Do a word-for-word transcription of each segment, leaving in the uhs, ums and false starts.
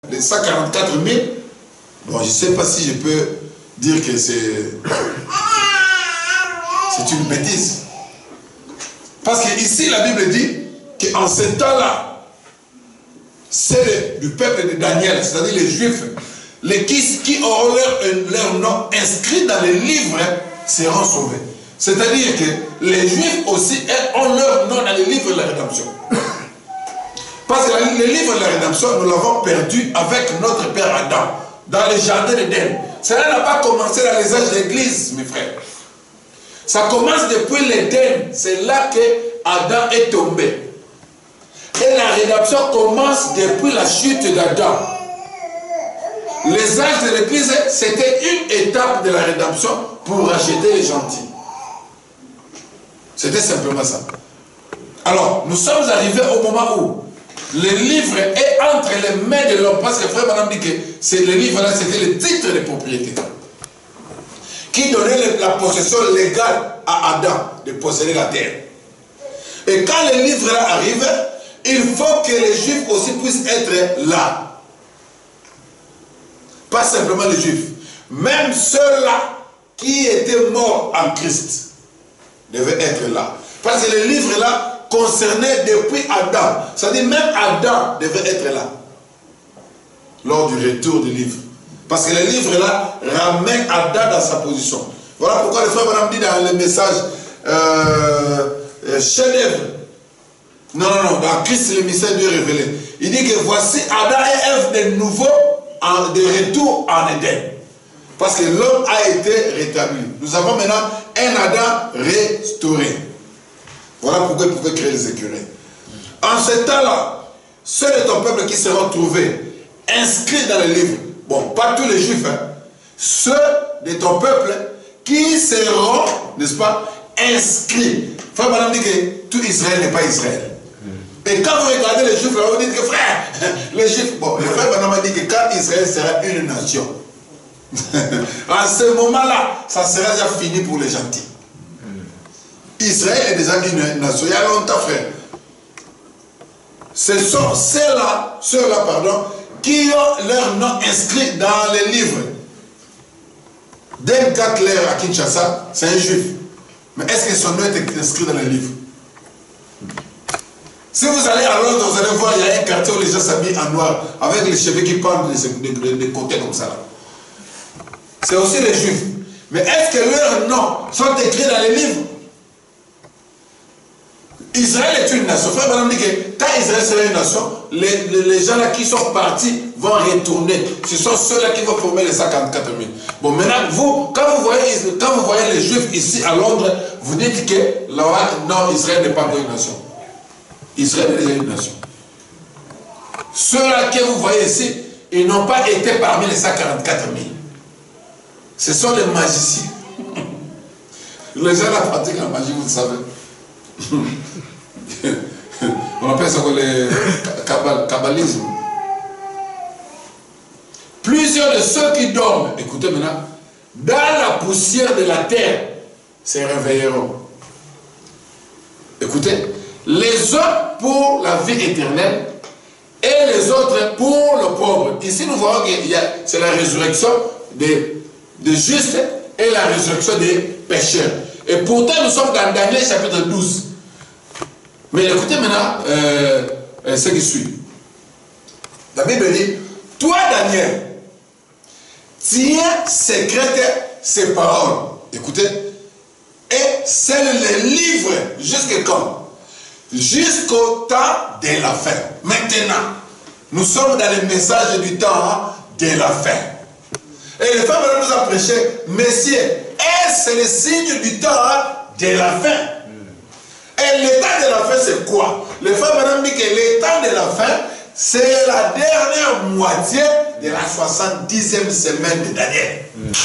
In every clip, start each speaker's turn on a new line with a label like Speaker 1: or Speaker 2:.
Speaker 1: les cent quarante-quatre mille, bon, je ne sais pas si je peux dire que c'est c'est une bêtise. Parce que ici, la Bible dit qu'en ce temps-là, c'est du peuple de Daniel, c'est-à-dire les Juifs, les qui, qui auront leur, leur nom inscrit dans les livres seront sauvés. C'est-à-dire que les Juifs aussi ont leur nom dans les livres de la rédemption. Parce que les livres de la rédemption, nous l'avons perdu avec notre père Adam, dans le jardin d'Éden. Cela n'a pas commencé dans les âges d'église, mes frères. Ça commence depuis l'Éden. C'est là que Adam est tombé. Et la rédemption commence depuis la chute d'Adam. Les âges de l'église, c'était une étape de la rédemption pour racheter les gentils. C'était simplement ça. Alors, nous sommes arrivés au moment où le livre est entre les mains de l'homme. Parce que frère madame dit que le livre-là, c'était le titre de propriété qui donnait la possession légale à Adam de posséder la terre. Et quand le livre-là arrive, il faut que les Juifs aussi puissent être là. Pas simplement les Juifs. Même ceux-là qui étaient morts en Christ devaient être là. Parce que le livre-là concernait depuis Adam. C'est-à-dire même Adam devait être là. Lors du retour du livre. Parce que le livre-là ramène Adam dans sa position. Voilà pourquoi le frère Madame dit dans le message euh, euh, chef-d'œuvre. Non, non, non, dans Christ le mystère Dieu révélé. Il dit que voici Adam et Ève de nouveau en, de retour en Éden. Parce que l'homme a été rétabli. Nous avons maintenant un Adam restauré. Voilà pourquoi il pouvait créer les écureuils. En ce temps-là, ceux de ton peuple qui seront trouvés inscrits dans le livre, bon, pas tous les Juifs, hein, ceux de ton peuple qui seront, n'est-ce pas, inscrits. Frère Madame dit que tout Israël n'est pas Israël. Et quand vous regardez les Juifs, vous dites que frère, les Juifs, bon, le frère Madame a dit que quand Israël sera une nation, à ce moment-là, ça sera déjà fini pour les gentils. Israël est déjà une nation. Il y a longtemps, frère. Ce sont ceux-là, ceux-là, pardon, qui ont leur nom inscrit dans les livres. Den Gatler à Kinshasa, c'est un juif. Mais est-ce que son nom est inscrit dans les livres? Si vous allez à Londres, vous allez voir, il y a un quartier où les gens s'habillent en noir, avec les cheveux qui parlent des côtés comme ça. C'est aussi les juifs. Mais est-ce que leurs noms sont écrits dans les livres? Israël est une nation. Frère Madame dit que quand Israël sera une nation, les, les, les gens là qui sont partis vont retourner. Ce sont ceux-là qui vont former les cent quarante-quatre mille. Bon, maintenant, vous, quand vous voyez, quand vous voyez les Juifs ici à Londres, vous dites que là, non, Israël n'est pas encore une nation. Israël est déjà une nation. Ceux-là que vous voyez ici, ils n'ont pas été parmi les cent quarante-quatre mille. Ce sont les magiciens. Les gens là pratiquent la magie, vous le savez. On appelle ça le kabbalisme. Plusieurs de ceux qui dorment, écoutez maintenant, dans la poussière de la terre, se réveilleront. Écoutez, les uns pour la vie éternelle et les autres pour le pauvre. Ici, nous voyons que c'est la résurrection des, des justes et la résurrection des pécheurs. Et pourtant, nous sommes dans Daniel chapitre douze. Mais écoutez maintenant euh, euh, ce qui suit. La Bible dit, toi Daniel, tiens secrète ces paroles. Écoutez, et scelle les livres jusqu'à quand? Jusqu'au temps de la fin. Maintenant, nous sommes dans le message du temps de la fin. Et les femmes nous ont prêché, messieurs, est-ce le signe du temps de la fin? Et l'état de la fin, c'est quoi? Les femmes madame dit que l'état de la fin, c'est la dernière moitié de la soixante-dixième semaine de Daniel.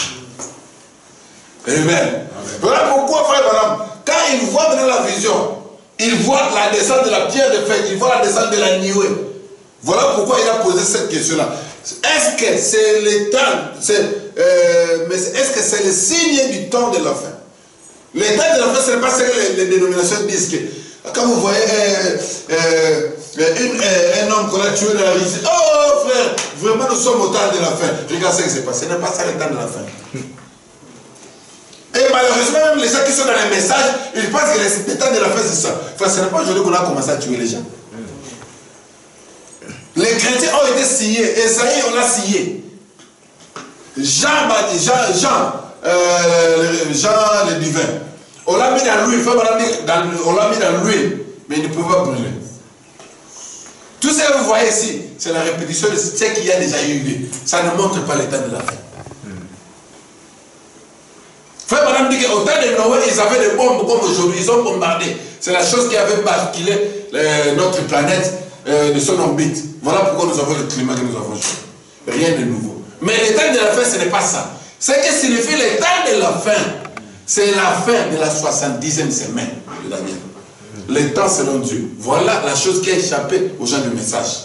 Speaker 1: Mm. Amen. Amen. Voilà pourquoi, frère madame, quand il voit maintenant la vision, il voit la descente de la pierre de fête, il voit la descente de la nuée. Voilà pourquoi il a posé cette question-là. Est-ce que c'est l'état, euh, mais est-ce que c'est le signe du temps de la fin? L'état de la fin, ce n'est pas ce que les, les dénominations disent que Quand vous voyez euh, euh, une, euh, un homme qu'on a tué dans la rue, oh frère, vraiment nous sommes au temps de la fin. Regarde ce qui s'est passé, ce n'est pas ça le temps de la fin. Et malheureusement, même les gens qui sont dans les messages, ils pensent que le temps de la fin c'est ça. Enfin, ce n'est pas aujourd'hui qu'on a commencé à tuer les gens. Les chrétiens ont été sciés, Esaïe on l'a scié. Jean, Jean, Jean, euh, Jean le divin. On l'a mis dans l'huile, on l'a mis dans l'huile, mais il ne peut pas brûler. Tout ce que vous voyez ici, c'est la répétition de ce qui y a déjà eu lieu. Ça ne montre pas l'état de la fin. Frère Madame dit qu'au temps de Noé, ils avaient des bombes comme aujourd'hui, ils ont bombardé. C'est la chose qui avait basculé euh, notre planète euh, de son orbite. Voilà pourquoi nous avons le climat que nous avons aujourd'hui. Rien de nouveau. Mais l'état de la fin, ce n'est pas ça. Ce que signifie l'état de la fin, c'est la fin de la soixante-dixième semaine de Daniel. Le temps selon Dieu. Voilà la chose qui a échappé aux gens du message.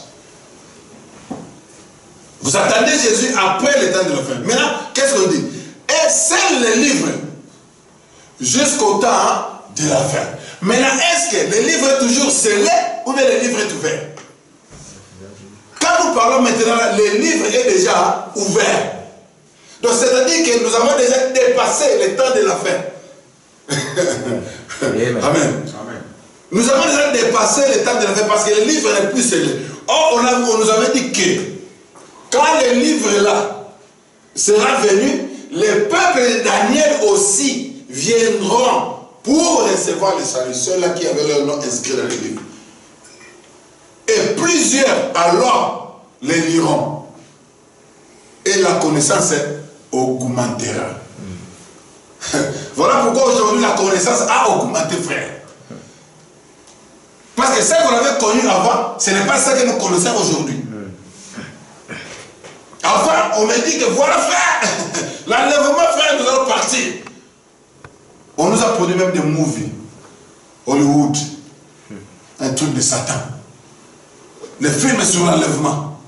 Speaker 1: Vous attendez Jésus après le temps de la fin. Maintenant, qu'est-ce qu'on dit? Et scelle les livres jusqu'au temps de la fin. Maintenant, est-ce que le livre est toujours scellé ou bien le livre est ouvert? Quand nous parlons maintenant, le livre est déjà ouvert. Donc, c'est-à-dire que nous avons déjà dépassé le temps de la fin. Amen. Amen. Nous avons déjà dépassé le temps de la fin parce que le livre n'est plus scellé. Or, on, a, on nous avait dit que quand le livre-là sera venu, les peuples de Daniel aussi viendront pour recevoir le salut. Ceux-là qui avaient leur nom inscrit dans le livre. Et plusieurs alors les liront. Et la connaissance augmentera. Mm. Voilà pourquoi aujourd'hui la connaissance a augmenté, frère. Parce que ce qu'on avait connu avant, ce n'est pas ça que nous connaissons aujourd'hui. Mm. Avant, on me dit que voilà, frère, l'enlèvement, frère, nous allons partir. On nous a produit même des movies. Hollywood. Mm. Un truc de Satan. Les films sur l'enlèvement.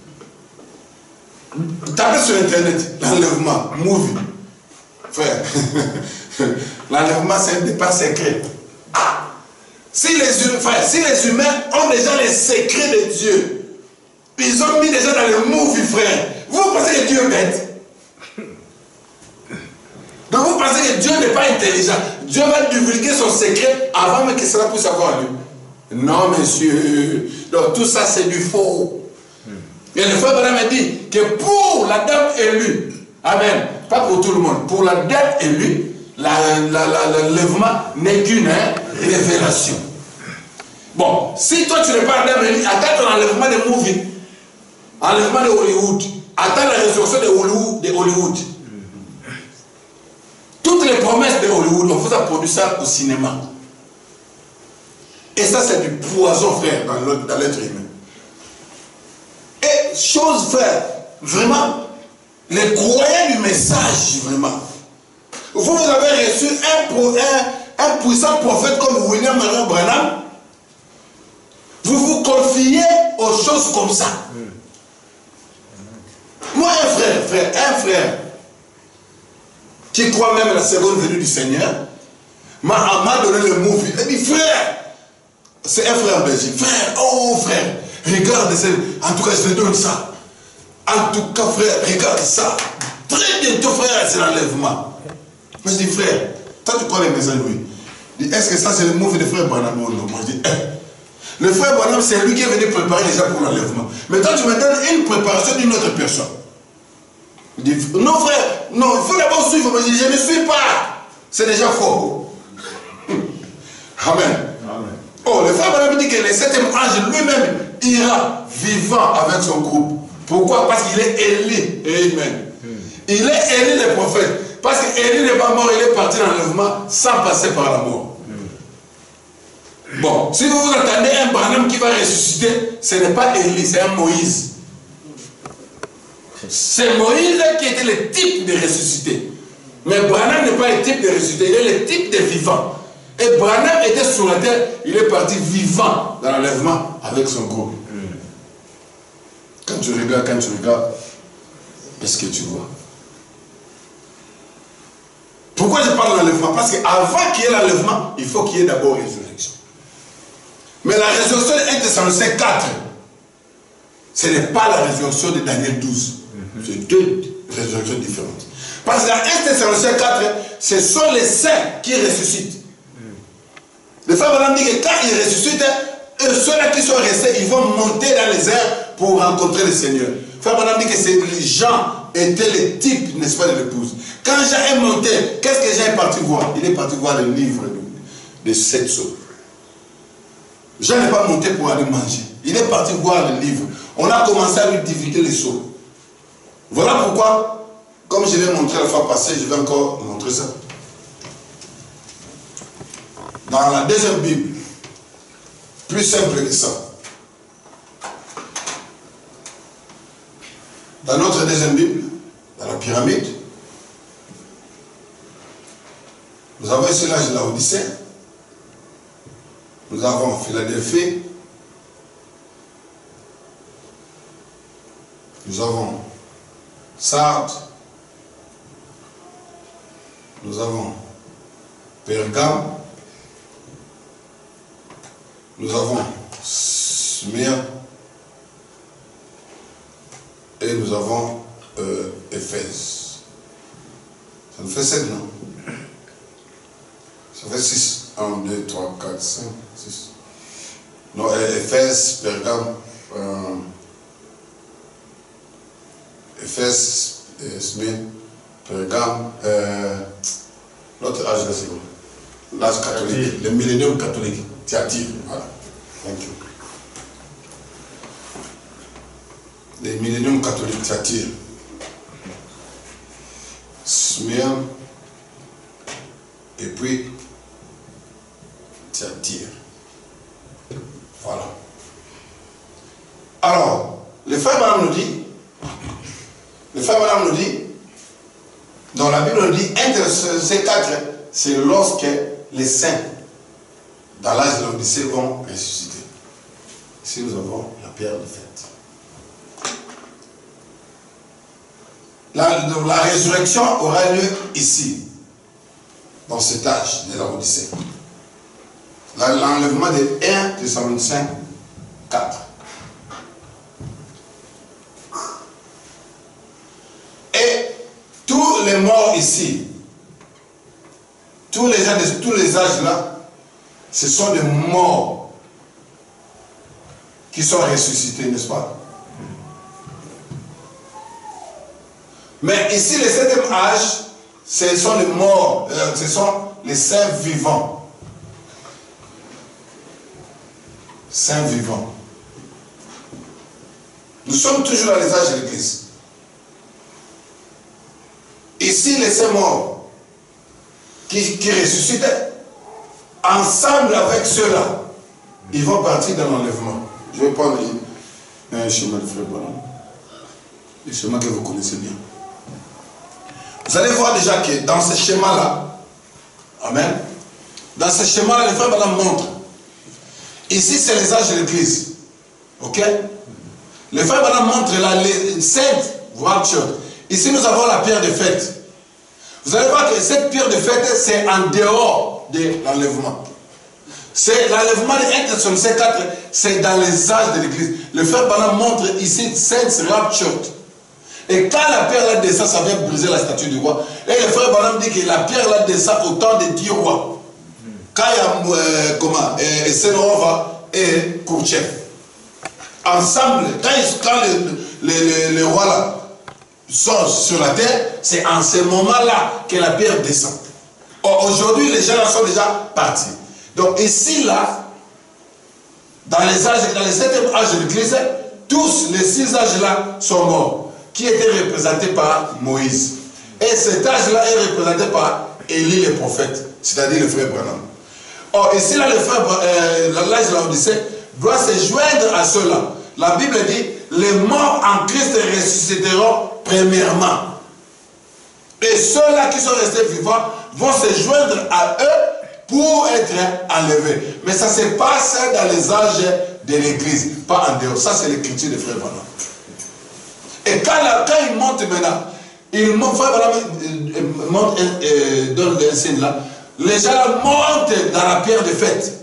Speaker 1: Tapez sur internet, l'enlèvement, movie. Frère, l'enlèvement c'est un départ secret. Si les, frère, si les humains ont déjà les secrets de Dieu, ils ont mis déjà dans le movie, frère. Vous pensez que Dieu est bête? Donc vous pensez que Dieu n'est pas intelligent? Dieu va divulguer son secret avant même que cela puisse avoir lieu. Non, monsieur. Donc tout ça c'est du faux. Et le frère Branham dit que pour la dame élue, amen, pas pour tout le monde, pour la dame élue, l'enlèvement n'est qu'une hein, révélation. Bon, si toi tu n'es pas dame élue, attends ton enlèvement de movie, enlèvement de Hollywood, attends la résurrection de Hollywood, de Hollywood. Toutes les promesses de Hollywood, on vous a produit ça au cinéma. Et ça c'est du poison, frère, dans l'être humain. Et chose, frère, vraiment, les croyants du message, vraiment. Vous, vous avez reçu un, un, un puissant prophète comme William Marion Branham. Vous vous confiez aux choses comme ça. Mm. Moi, un frère, frère, un frère, qui croit même à la seconde venue du Seigneur, m'a donné le mot. Il dit, frère, c'est un frère en Belgique. Frère, oh frère, regarde, en tout cas, je te donne ça. En tout cas, frère, regarde ça. Très bientôt, frère, c'est l'enlèvement. Moi, je dis, frère, toi, tu crois les messages, oui. Est-ce que ça, c'est le mot de frère Branham? Moi, je dis, eh. Le frère Branham, c'est lui qui est venu préparer déjà pour l'enlèvement. Mais toi, tu me donnes une préparation d'une autre personne. Il dit, non, frère, non, il faut d'abord suivre. Mais je dis, je ne suis pas. C'est déjà faux. Amen. Amen. Oh, le frère Branham dit que le septième ange lui-même ira vivant avec son groupe. Pourquoi? Parce qu'il est élu. Amen. Hmm. Il est élu le prophète. Parce qu'Élie n'est pas mort, il est parti dans l'enlèvement sans passer par la mort. Hmm. Bon, si vous vous attendez un Branham qui va ressusciter, ce n'est pas Élie, c'est un Moïse. C'est Moïse qui était le type de ressuscité. Mais Branham n'est pas le type de ressuscité, il est le type de vivant. Et Branham était sur la terre, il est parti vivant dans l'enlèvement avec son groupe. Mm. Quand tu regardes, quand tu regardes, qu'est-ce que tu vois? Pourquoi je parle de l'enlèvement? Parce qu'avant qu'il y ait l'enlèvement, il faut qu'il y ait d'abord résurrection. Mais la résurrection de un Thessaloniciens quatre, ce n'est pas la résurrection de Daniel douze. Mm-hmm. C'est deux résurrections différentes. Parce que dans un Thessaloniciens quatre, ce sont les saints qui ressuscitent. Mm. Le frère Branham dit que quand ils ressuscitent, eux, ceux-là qui sont restés, ils vont monter dans les airs pour rencontrer le Seigneur. Le frère Branham dit que les gens étaient les types, n'est-ce pas, de l'épouse. Quand Jean est monté, qu'est-ce que Jean est parti voir? Il est parti voir le livre de, de sept sceaux. Jean n'est pas monté pour aller manger. Il est parti voir le livre. On a commencé à lui divulguer les sceaux. Voilà pourquoi, comme je l'ai montré la fois passée, je vais encore montrer ça. Dans la deuxième Bible, plus simple que ça. Dans notre deuxième Bible, dans la pyramide, nous avons ici l'âge de la Odyssée. Nous avons Philadelphie. Nous avons Sardes. Nous avons Pergame. Nous avons Smyrne. Et nous avons euh, Éphèse. Ça nous fait sept, non? Ça fait six. un, deux, trois, quatre, cinq, six. Non, Éphèse, Pergame, euh, Éphèse, Smyrne, Pergame, euh, l'autre âge là, c'est quoi? L'âge catholique, le millénium catholique, Thyatire, voilà. Thank you. Le millénium catholique, Thyatire, Smyrne, et puis Thyatire. Voilà. Alors, le frère Branham nous dit, le frère Branham nous dit, dans la Bible nous dit, un de ces quatre, c'est lorsque les saints, dans l'âge de l'Odyssée, vont ressusciter. Ici, nous avons la pierre de fête. La, la résurrection aura lieu ici, dans cet âge de l'Odyssée. L'enlèvement de un Thessaloniciens quatre. Et tous les morts ici, tous les gens de tous les âges là, ce sont des morts qui sont ressuscités, n'est-ce pas? Mais ici, le septième âge, ce sont les morts, euh, ce sont les saints vivants. Saints vivants. Nous sommes toujours dans les âges de l'Église. Ici, les saints morts qui, qui ressuscitent, ensemble avec ceux-là, ils vont partir dans l'enlèvement. Je vais prendre un schéma de frère Branham. Le schéma que vous connaissez bien. Vous allez voir déjà que dans ce schéma-là, amen, dans ce schéma-là, le frère Branham montre. Ici, c'est les âges de l'Église. Ok? Le frère Branham montre là, les saintes raptures. Ici, nous avons la pierre de fête. Vous allez voir que cette pierre de fête, c'est en dehors de l'enlèvement. C'est l'enlèvement de un Thessaloniciens quatre, c'est dans les âges de l'Église. Le frère Branham montre ici saintes raptures. Et quand la pierre là descend, ça vient briser la statue du roi. Et le frère Branham dit que la pierre là descend au temps de dix rois. Quand il y a euh, comment euh, Senova et Kourtchev. Ensemble, quand, ils, quand les, les, les, les rois là sont sur la terre, c'est en ce moment-là que la pierre descend. Or, aujourd'hui, les gens là sont déjà partis. Donc ici, là, dans les âges, dans les septième âge de l'Église, tous les six âges-là sont morts, qui étaient représentés par Moïse. Et cet âge-là est représenté par Élie le prophète, c'est-à-dire le frère Branham. Or, ici, là, le frère, euh, l'âge de l'Odyssée doit se joindre à ceux-là. La Bible dit, les morts en Christ ressusciteront premièrement. Et ceux-là qui sont restés vivants vont se joindre à eux pour être enlevés. Mais ça se passe dans les âges de l'Église, pas en dehors. Ça, c'est l'écriture de frère Branham. Et quand, la, quand il monte maintenant, il monte, frère Branham monte, euh, donne le signe là, les gens là montent dans la pierre de fête.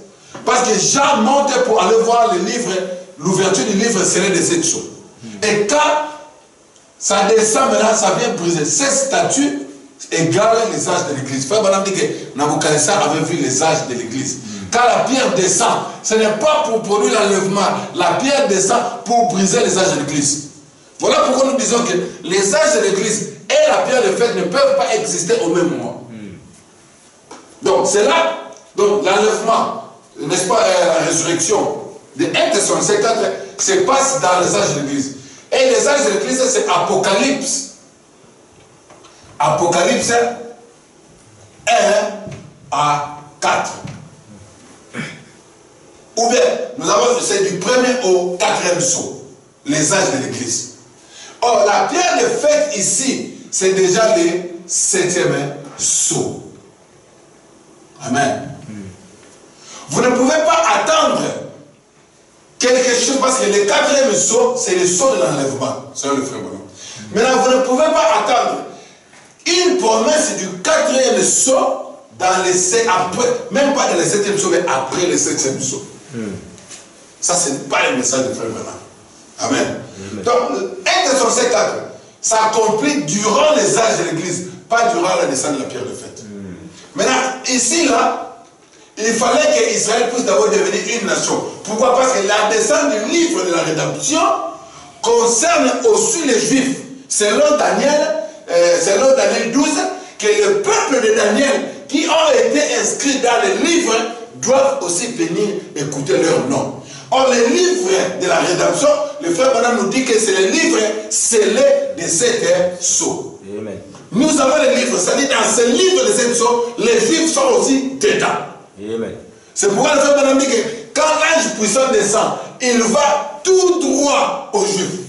Speaker 1: Parce que Jean monte pour aller voir le livre, l'ouverture du livre scellé de sept sceaux. Et quand ça descend maintenant, ça vient briser. Ces statues égalent les âges de l'église. Frère Branham dit que Nabucodonosor avait vu les âges de l'église. Quand la pierre descend, ce n'est pas pour produire l'enlèvement. La pierre descend pour briser les âges de l'église. Voilà pourquoi nous disons que les âges de l'église et la pierre de fête ne peuvent pas exister au même moment. Donc c'est là, donc l'enlèvement, n'est-ce pas, la résurrection de un Thessaloniciens quatre se passe dans les âges de l'église. Et les âges de l'église, c'est Apocalypse. Apocalypse un à quatre. Ou bien, nous avons, c'est du premier au quatrième sceau, les âges de l'église. Or, la pierre de fête ici, c'est déjà le septième sceau. Amen. Mm. Vous ne pouvez pas attendre quelque chose, parce que le quatrième sceau, c'est le sceau de l'enlèvement. C'est le frère Branham. Mm. Maintenant, vous ne pouvez pas attendre une promesse du quatrième sceau dans les sept, après, même pas dans le septième sceau, mais après le septième sceau. Mm. Ça, ce n'est pas le message de frère Branham. Amen. Mm. Donc, un Thessaloniciens quatre s'accomplit durant les âges de l'église, pas durant la descente de la pierre de fête. Mm. Maintenant, ici, là, il fallait qu'Israël puisse d'abord devenir une nation. Pourquoi? Parce que la descente du livre de la rédemption concerne aussi les Juifs. Selon Daniel, euh, selon Daniel douze, que le peuple de Daniel qui ont été inscrits dans le livre doivent aussi venir écouter leur nom. Or, le livre de la rédemption, le frère Branham nous dit que c'est le livre scellé de sept sceaux. Amen. Nous avons le livre, c'est-à-dire dans ce livre de sept sceaux, les Juifs sont aussi dedans. C'est pourquoi le frère Branham dit que quand l'ange puissant descend, il va tout droit aux Juifs.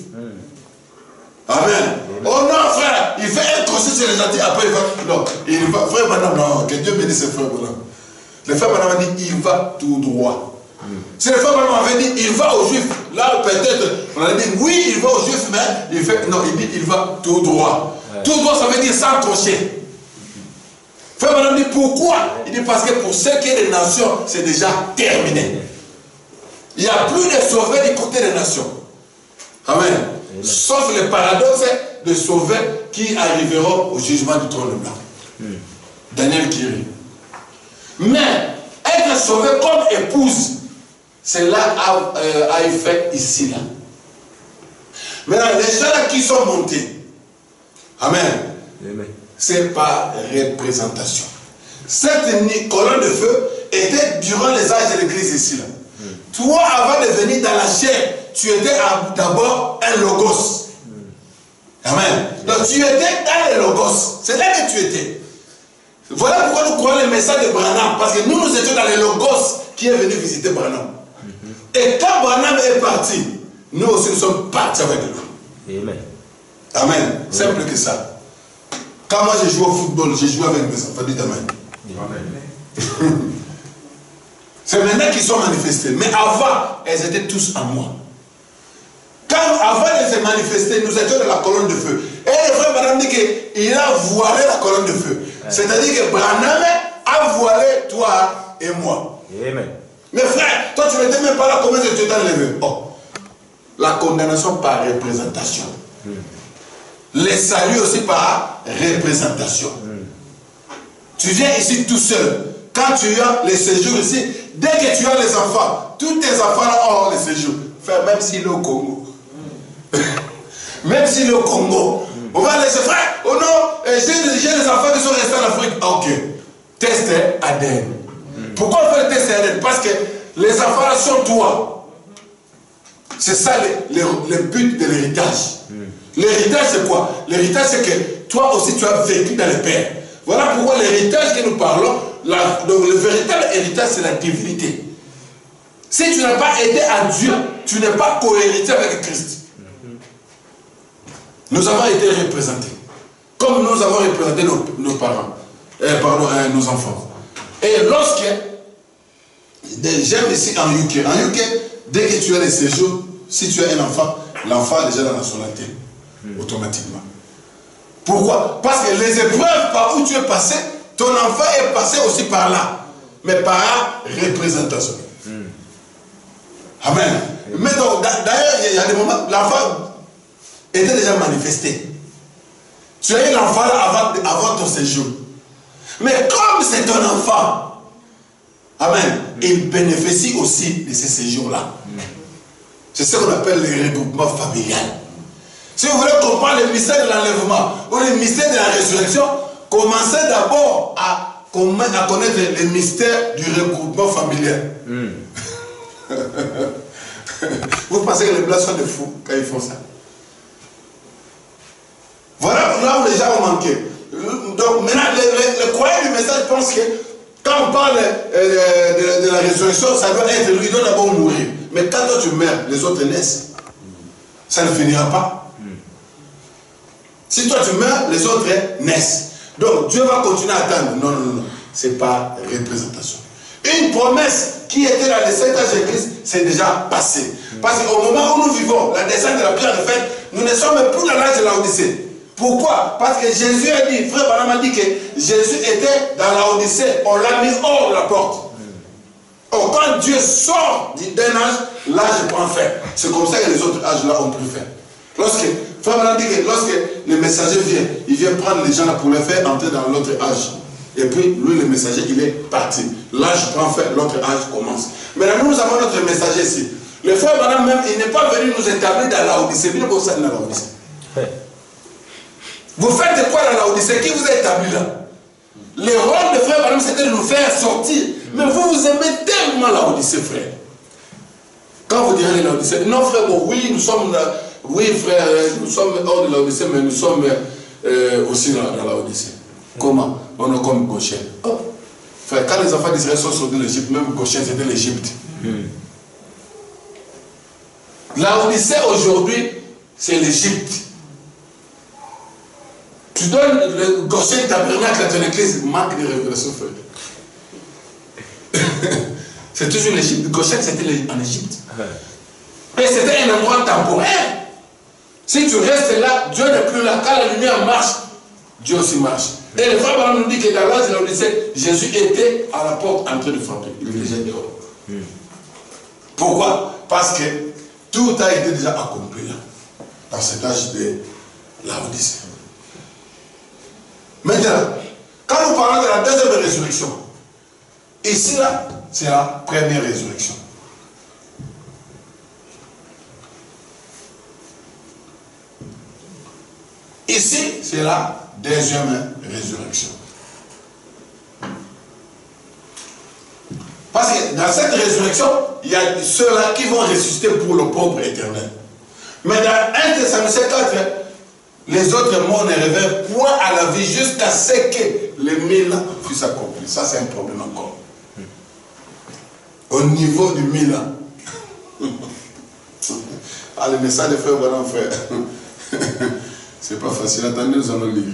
Speaker 1: Mm. Amen. Amen. Oh non, frère, il fait un crochet sur les gentils, après il va. Non, il va. Frère Branham, non, que Dieu bénisse ce frère Branham. Le frère Branham a dit, il va tout droit. Mm. Si le frère Branham avait dit, il va aux Juifs, là peut-être, on a dit, oui, il va aux Juifs, mais il fait, non, il dit, il va tout droit. Ouais. Tout droit, ça veut dire sans crochet. Frère Branham dit pourquoi? Il dit parce que pour ce qui est des nations, c'est déjà terminé. Il n'y a plus de sauvés du côté des nations. Amen. Amen. Sauf le paradoxe de sauvés qui arriveront au jugement du trône blanc. Hmm. Daniel qui rit. Mais être sauvé comme épouse, c'est là à, euh, à effet ici là. Maintenant, les gens là qui sont montés, amen. Amen. C'est par représentation. Cette colonne de feu était durant les âges de l'église ici. Là. Mm. Toi, avant de venir dans la chair, tu étais d'abord un logos. Mm. Amen. Donc tu étais dans le logos. C'est là que tu étais. Voilà pourquoi nous croyons le message de Branham. Parce que nous, nous étions dans le logos qui est venu visiter Branham. Mm-hmm. Et quand Branham est parti, nous aussi nous sommes partis avec lui. Amen. Amen. Amen. Simple que ça. Quand moi je joue au football, j'ai joué avec mes enfants, dites amen. Amen. C'est maintenant qu'ils sont manifestés. Mais avant, elles étaient tous en moi. Quand avant de se manifester, nous étions dans la colonne de feu. Et le frère Branham dit qu'il a voilé la colonne de feu. C'est-à-dire que Branham a voilé toi et moi. Amen. Mais frère, toi tu n'étais même pas là, comment tu t'es enlevé? Oh, la condamnation par représentation. Hmm. Les saluts aussi par représentation. Mm. Tu viens ici tout seul. Quand tu as les séjours ici, dès que tu as les enfants, tous tes enfants là ont les séjours. Frère, même s'il est au Congo. Mm. Même s'il est au Congo. Mm. On va laisser, frère, oh non, j'ai des enfants qui sont restés en Afrique. Ok. Test A D N. Mm. Pourquoi on fait le test A D N? Parce que les enfants là sont toi. C'est ça le, le, le but de l'héritage. Mm. L'héritage c'est quoi? L'héritage c'est que toi aussi tu as vécu dans le Père. Voilà pourquoi l'héritage que nous parlons, la, donc le véritable héritage c'est la divinité. Si tu n'as pas été à Dieu, tu n'es pas co-héritier avec Christ. Nous avons été représentés. Comme nous avons représenté nos, nos parents, euh, pardon, euh, nos enfants. Et lorsque, j'aime ici en U K, en U K, dès que tu as les séjours, si tu as un enfant, l'enfant a déjà la nationalité. Automatiquement. Pourquoi? Parce que les épreuves par où tu es passé, ton enfant est passé aussi par là, mais par représentation. Mm. Amen. Mais donc, d'ailleurs, il y a des moments, l'enfant était déjà manifesté. Tu as eu l'enfant avant, avant ton séjour. Mais comme c'est un enfant, amen, il bénéficie aussi de ces séjours-là. C'est ce qu'on appelle le regroupement familial. Si vous voulez comprendre le mystère de l'enlèvement ou le mystère de la résurrection, commencez d'abord à, à connaître le mystère du regroupement familial. Mm. Vous pensez que les blancs sont des fous quand ils font ça? Voilà là où les gens ont manqué. Donc maintenant, le, le, le croyant du message pense que quand on parle de, de, de la résurrection, ça doit être lui, il doit d'abord mourir. Mais quand toi tu meurs, les autres naissent. Ça ne finira pas. Si toi tu meurs, les autres naissent. Donc Dieu va continuer à attendre. Non, non, non. Ce n'est pas représentation. Une promesse qui était dans les sept âges de Christ, c'est déjà passé. Parce qu'au moment où nous vivons, la descente de la pierre de fête, nous ne sommes plus dans l'âge de la Odyssée. Pourquoi? Parce que Jésus a dit, frère Branham a dit que Jésus était dans la Odyssée, on l'a mis hors de la porte. Or, quand Dieu sort d'un âge, l'âge prend fin. C'est comme ça que les autres âges là ont pris fin. Lorsque, frère Branham dit que lorsque le messager vient, il vient prendre les gens là pour les faire entrer dans l'autre âge. Et puis, lui, le messager, il est parti. L'âge prend fin, l'autre âge commence. Maintenant, nous avons notre messager ici. Le frère Branham même, il n'est pas venu nous établir dans la Odyssée. Il n'est pas dans la Odyssée. Vous faites quoi dans la Odyssée? Qui vous a établi là? Le rôle de frère Branham, c'était de nous faire sortir. Mais vous, vous aimez tellement la Odyssée, frère. Quand vous direz la Odyssée, non frère, bon, oui, nous sommes là, oui frère, nous sommes hors de la Odyssée, mais nous sommes euh, aussi dans, dans la Odyssée. Comment? On est comme Goshen. Oh. Frère, quand les enfants d'Israël sont sortis de l'Égypte, même Goshen, c'était l'Égypte. Mm. La Odyssée aujourd'hui, c'est l'Égypte. Tu donnes le Goshen tabernacle à ton église, manque de révélation, frère. C'est toujours l'Égypte. Goshen, c'était en Égypte. Et c'était un endroit temporaire. Si tu restes là, Dieu n'est plus là. Quand la lumière marche, Dieu aussi marche. Et le frère Branham nous dit que dans l'âge de l'Odyssée, Jésus était à la porte en train de frapper. Il était déjà dehors. Mm. Pourquoi? Parce que tout a été déjà accompli là, dans cet âge de l'Odyssée. Maintenant, quand nous parlons de la deuxième résurrection, ici là, c'est la première résurrection. Ici, c'est la deuxième résurrection. Parce que dans cette résurrection, il y a ceux-là qui vont ressusciter pour le pauvre éternel. Mais dans un Thessaloniciens quatre, les autres morts ne réveillent point à la vie jusqu'à ce que les mille ans puissent accomplir. Ça, c'est un problème encore. Au niveau du mille ans. Ah, le message de frère, voilà, frère. C'est pas facile. Attendez, nous allons lire.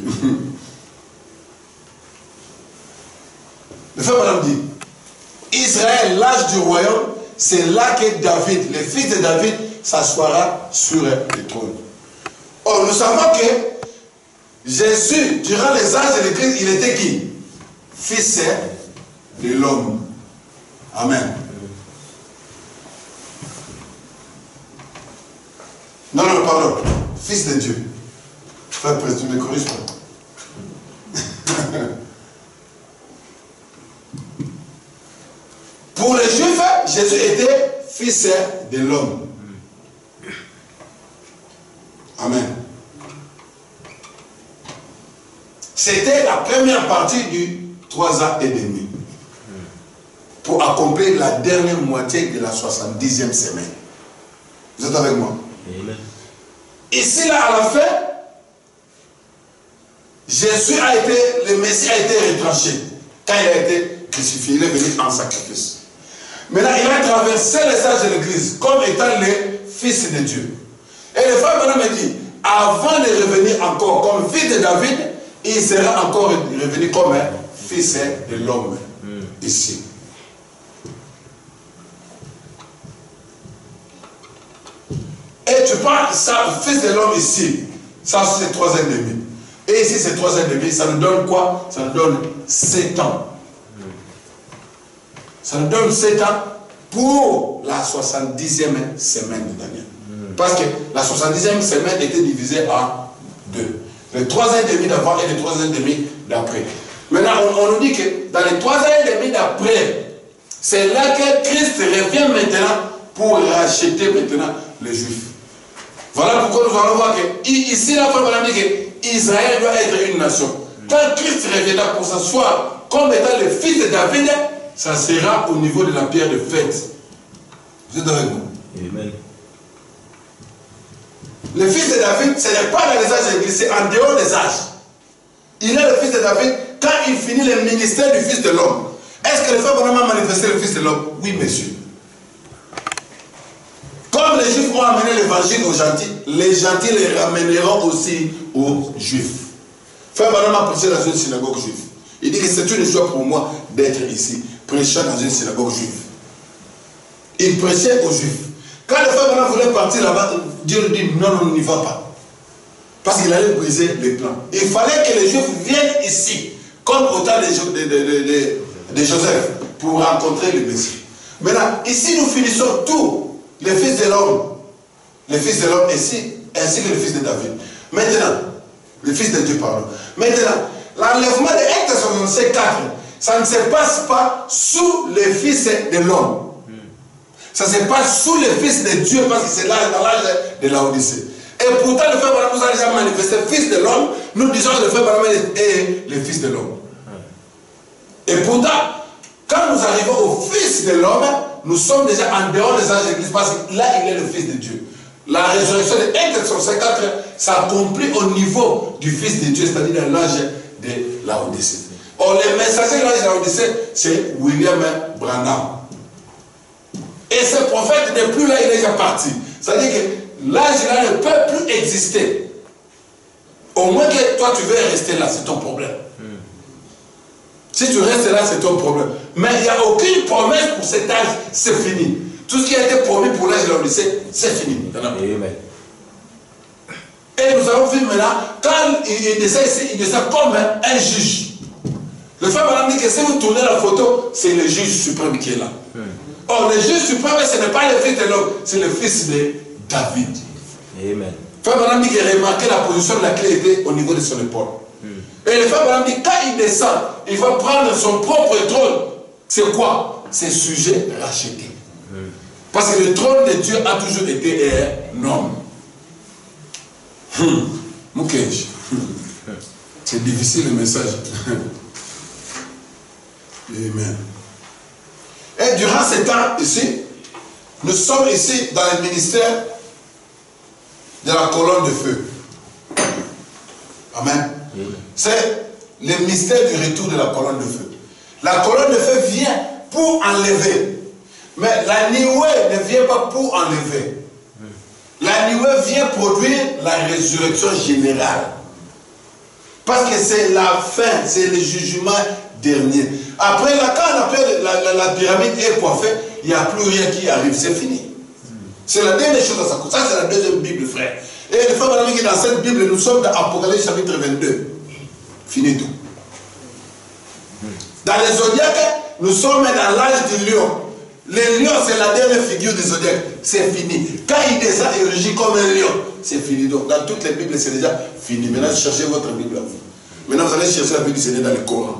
Speaker 1: Le frère Branham dit, Israël, l'âge du royaume, c'est là que David, le fils de David, s'assoira sur le trône. Or, nous savons que Jésus, durant les âges de l'Église, il était qui? Fils de l'homme. Amen. Non, non, pardon. Fils de Dieu. Frère Président, tu me corriges pas. Pour les Juifs, Jésus était fils de l'homme. Amen. C'était la première partie du trois ans et demi. Pour accomplir la dernière moitié de la soixante-dixième semaine. Vous êtes avec moi? Amen. Ici, là, à la fin, Jésus a été, le Messie a été retranché. Quand il a été crucifié, il est venu en sacrifice. Maintenant, il a traversé les âges de l'Église comme étant le Fils de Dieu. Et le frère Branham me dit, avant de revenir encore comme fils de David, il sera encore revenu comme un fils de l'homme mm. ici. Et tu parles ça, fils de l'homme ici, ça c'est trois ans et demi. Et ici c'est trois ans et demi, ça nous donne quoi? Ça nous donne sept ans. Ça nous donne sept ans pour la soixante-dixième semaine de Daniel. Mm. Parce que la soixante-dixième semaine était divisée en deux. Les trois ans et demi d'avant et les trois ans et demi d'après. Maintenant, on, on nous dit que dans les trois ans et demi d'après, c'est là que Christ revient maintenant pour racheter maintenant les Juifs. Voilà pourquoi nous allons voir que ici, la femme dit que Israël doit être une nation. Quand Christ reviendra pour s'asseoir comme étant le fils de David, ça sera au niveau de la pierre de fête. Vous êtes avec nous? Amen. Le fils de David, ce n'est pas dans les âges de l'Église, c'est en dehors des âges. Il est le fils de David quand il finit le ministère du fils de l'homme. Est-ce que les femmes ont manifesté le fils de l'homme? Oui, monsieur. Comme les Juifs ont amené l'évangile aux gentils, les gentils les ramèneront aussi aux Juifs. Frère Branham a prêché dans une synagogue juive. Il dit que c'est une joie pour moi d'être ici, prêchant dans une synagogue juive. Il prêchait aux Juifs. Quand le frère Branham voulait partir là-bas, Dieu lui dit non, non, on n'y va pas. Parce qu'il allait briser les plans. Il fallait que les Juifs viennent ici, comme au temps de, de, de, de, de, de Joseph, pour rencontrer le Messie. Maintenant, ici nous finissons tout, les fils de l'homme, les fils de l'homme ici, ainsi que le fils de David. Maintenant, le fils de Dieu, pardon. Maintenant, l'enlèvement de Acte soixante-seize quatre, ça ne se passe pas sous les fils de l'homme. Ça se passe sous les fils de Dieu, parce que c'est là, dans l'âge de la Odyssée. Et pourtant, le frère Branham nous a déjà manifesté fils de l'homme. Nous disons que le frère Branham est le fils de l'homme. Et pourtant, quand nous arrivons au fils de l'homme, nous sommes déjà en dehors des âges de l'Église, parce que là, il est le fils de Dieu. La résurrection de Acte soixante-seize quatre s'accomplit au niveau du fils de Dieu, c'est-à-dire dans l'âge de la Odyssée. Or, le messager de l'âge de la Odyssée, c'est William Branham. Et ce prophète n'est plus là, il est déjà parti. C'est-à-dire que l'âge là ne peut plus exister. Au moins que toi tu veux rester là, c'est ton problème. Mm. Si tu restes là, c'est ton problème. Mais il n'y a aucune promesse pour cet âge, c'est fini. Tout ce qui a été promis pour l'âge de l'Odyssée, c'est fini. Amen. Et nous avons vu maintenant, quand il descend ici, il descend comme un juge. Le frère Branham dit que si vous tournez la photo, c'est le juge suprême qui est là. Mm. Or, le juge suprême, ce n'est pas le fils de l'homme, c'est le fils de David. Amen. Frère Branham dit qu'il a remarqué la position de la clé était au niveau de son épaule. Mm. Et le frère Branham dit quand il descend, il va prendre son propre trône. C'est quoi? C'est sujet racheté. Mm. Parce que le trône de Dieu a toujours été un homme. Hum. Moukej. C'est difficile le message. Amen. Et durant ces temps ici, nous sommes ici dans le ministère de la colonne de feu. Amen. C'est le mystère du retour de la colonne de feu. La colonne de feu vient pour enlever. Mais la nuée ne vient pas pour enlever. La nuée vient produire la résurrection générale. Parce que c'est la fin, c'est le jugement dernier. Après, là, quand la, la, la, la pyramide est coiffée, il n'y a plus rien qui arrive, c'est fini. C'est la dernière chose à sa cause. Ça, c'est la deuxième Bible, frère. Et le frère Branham dit que dans cette Bible, nous sommes dans Apocalypse chapitre vingt-deux. Fini tout. Dans les zodiaques, nous sommes dans l'âge du lion. Le lion, c'est la dernière figure du zodiaque. C'est fini. Quand il descend, il rugit comme un lion. C'est fini. Donc, dans toutes les Bibles, c'est déjà fini. Maintenant, cherchez votre Bible à vous. Maintenant, vous allez chercher la Bible du Seigneur dans le Coran.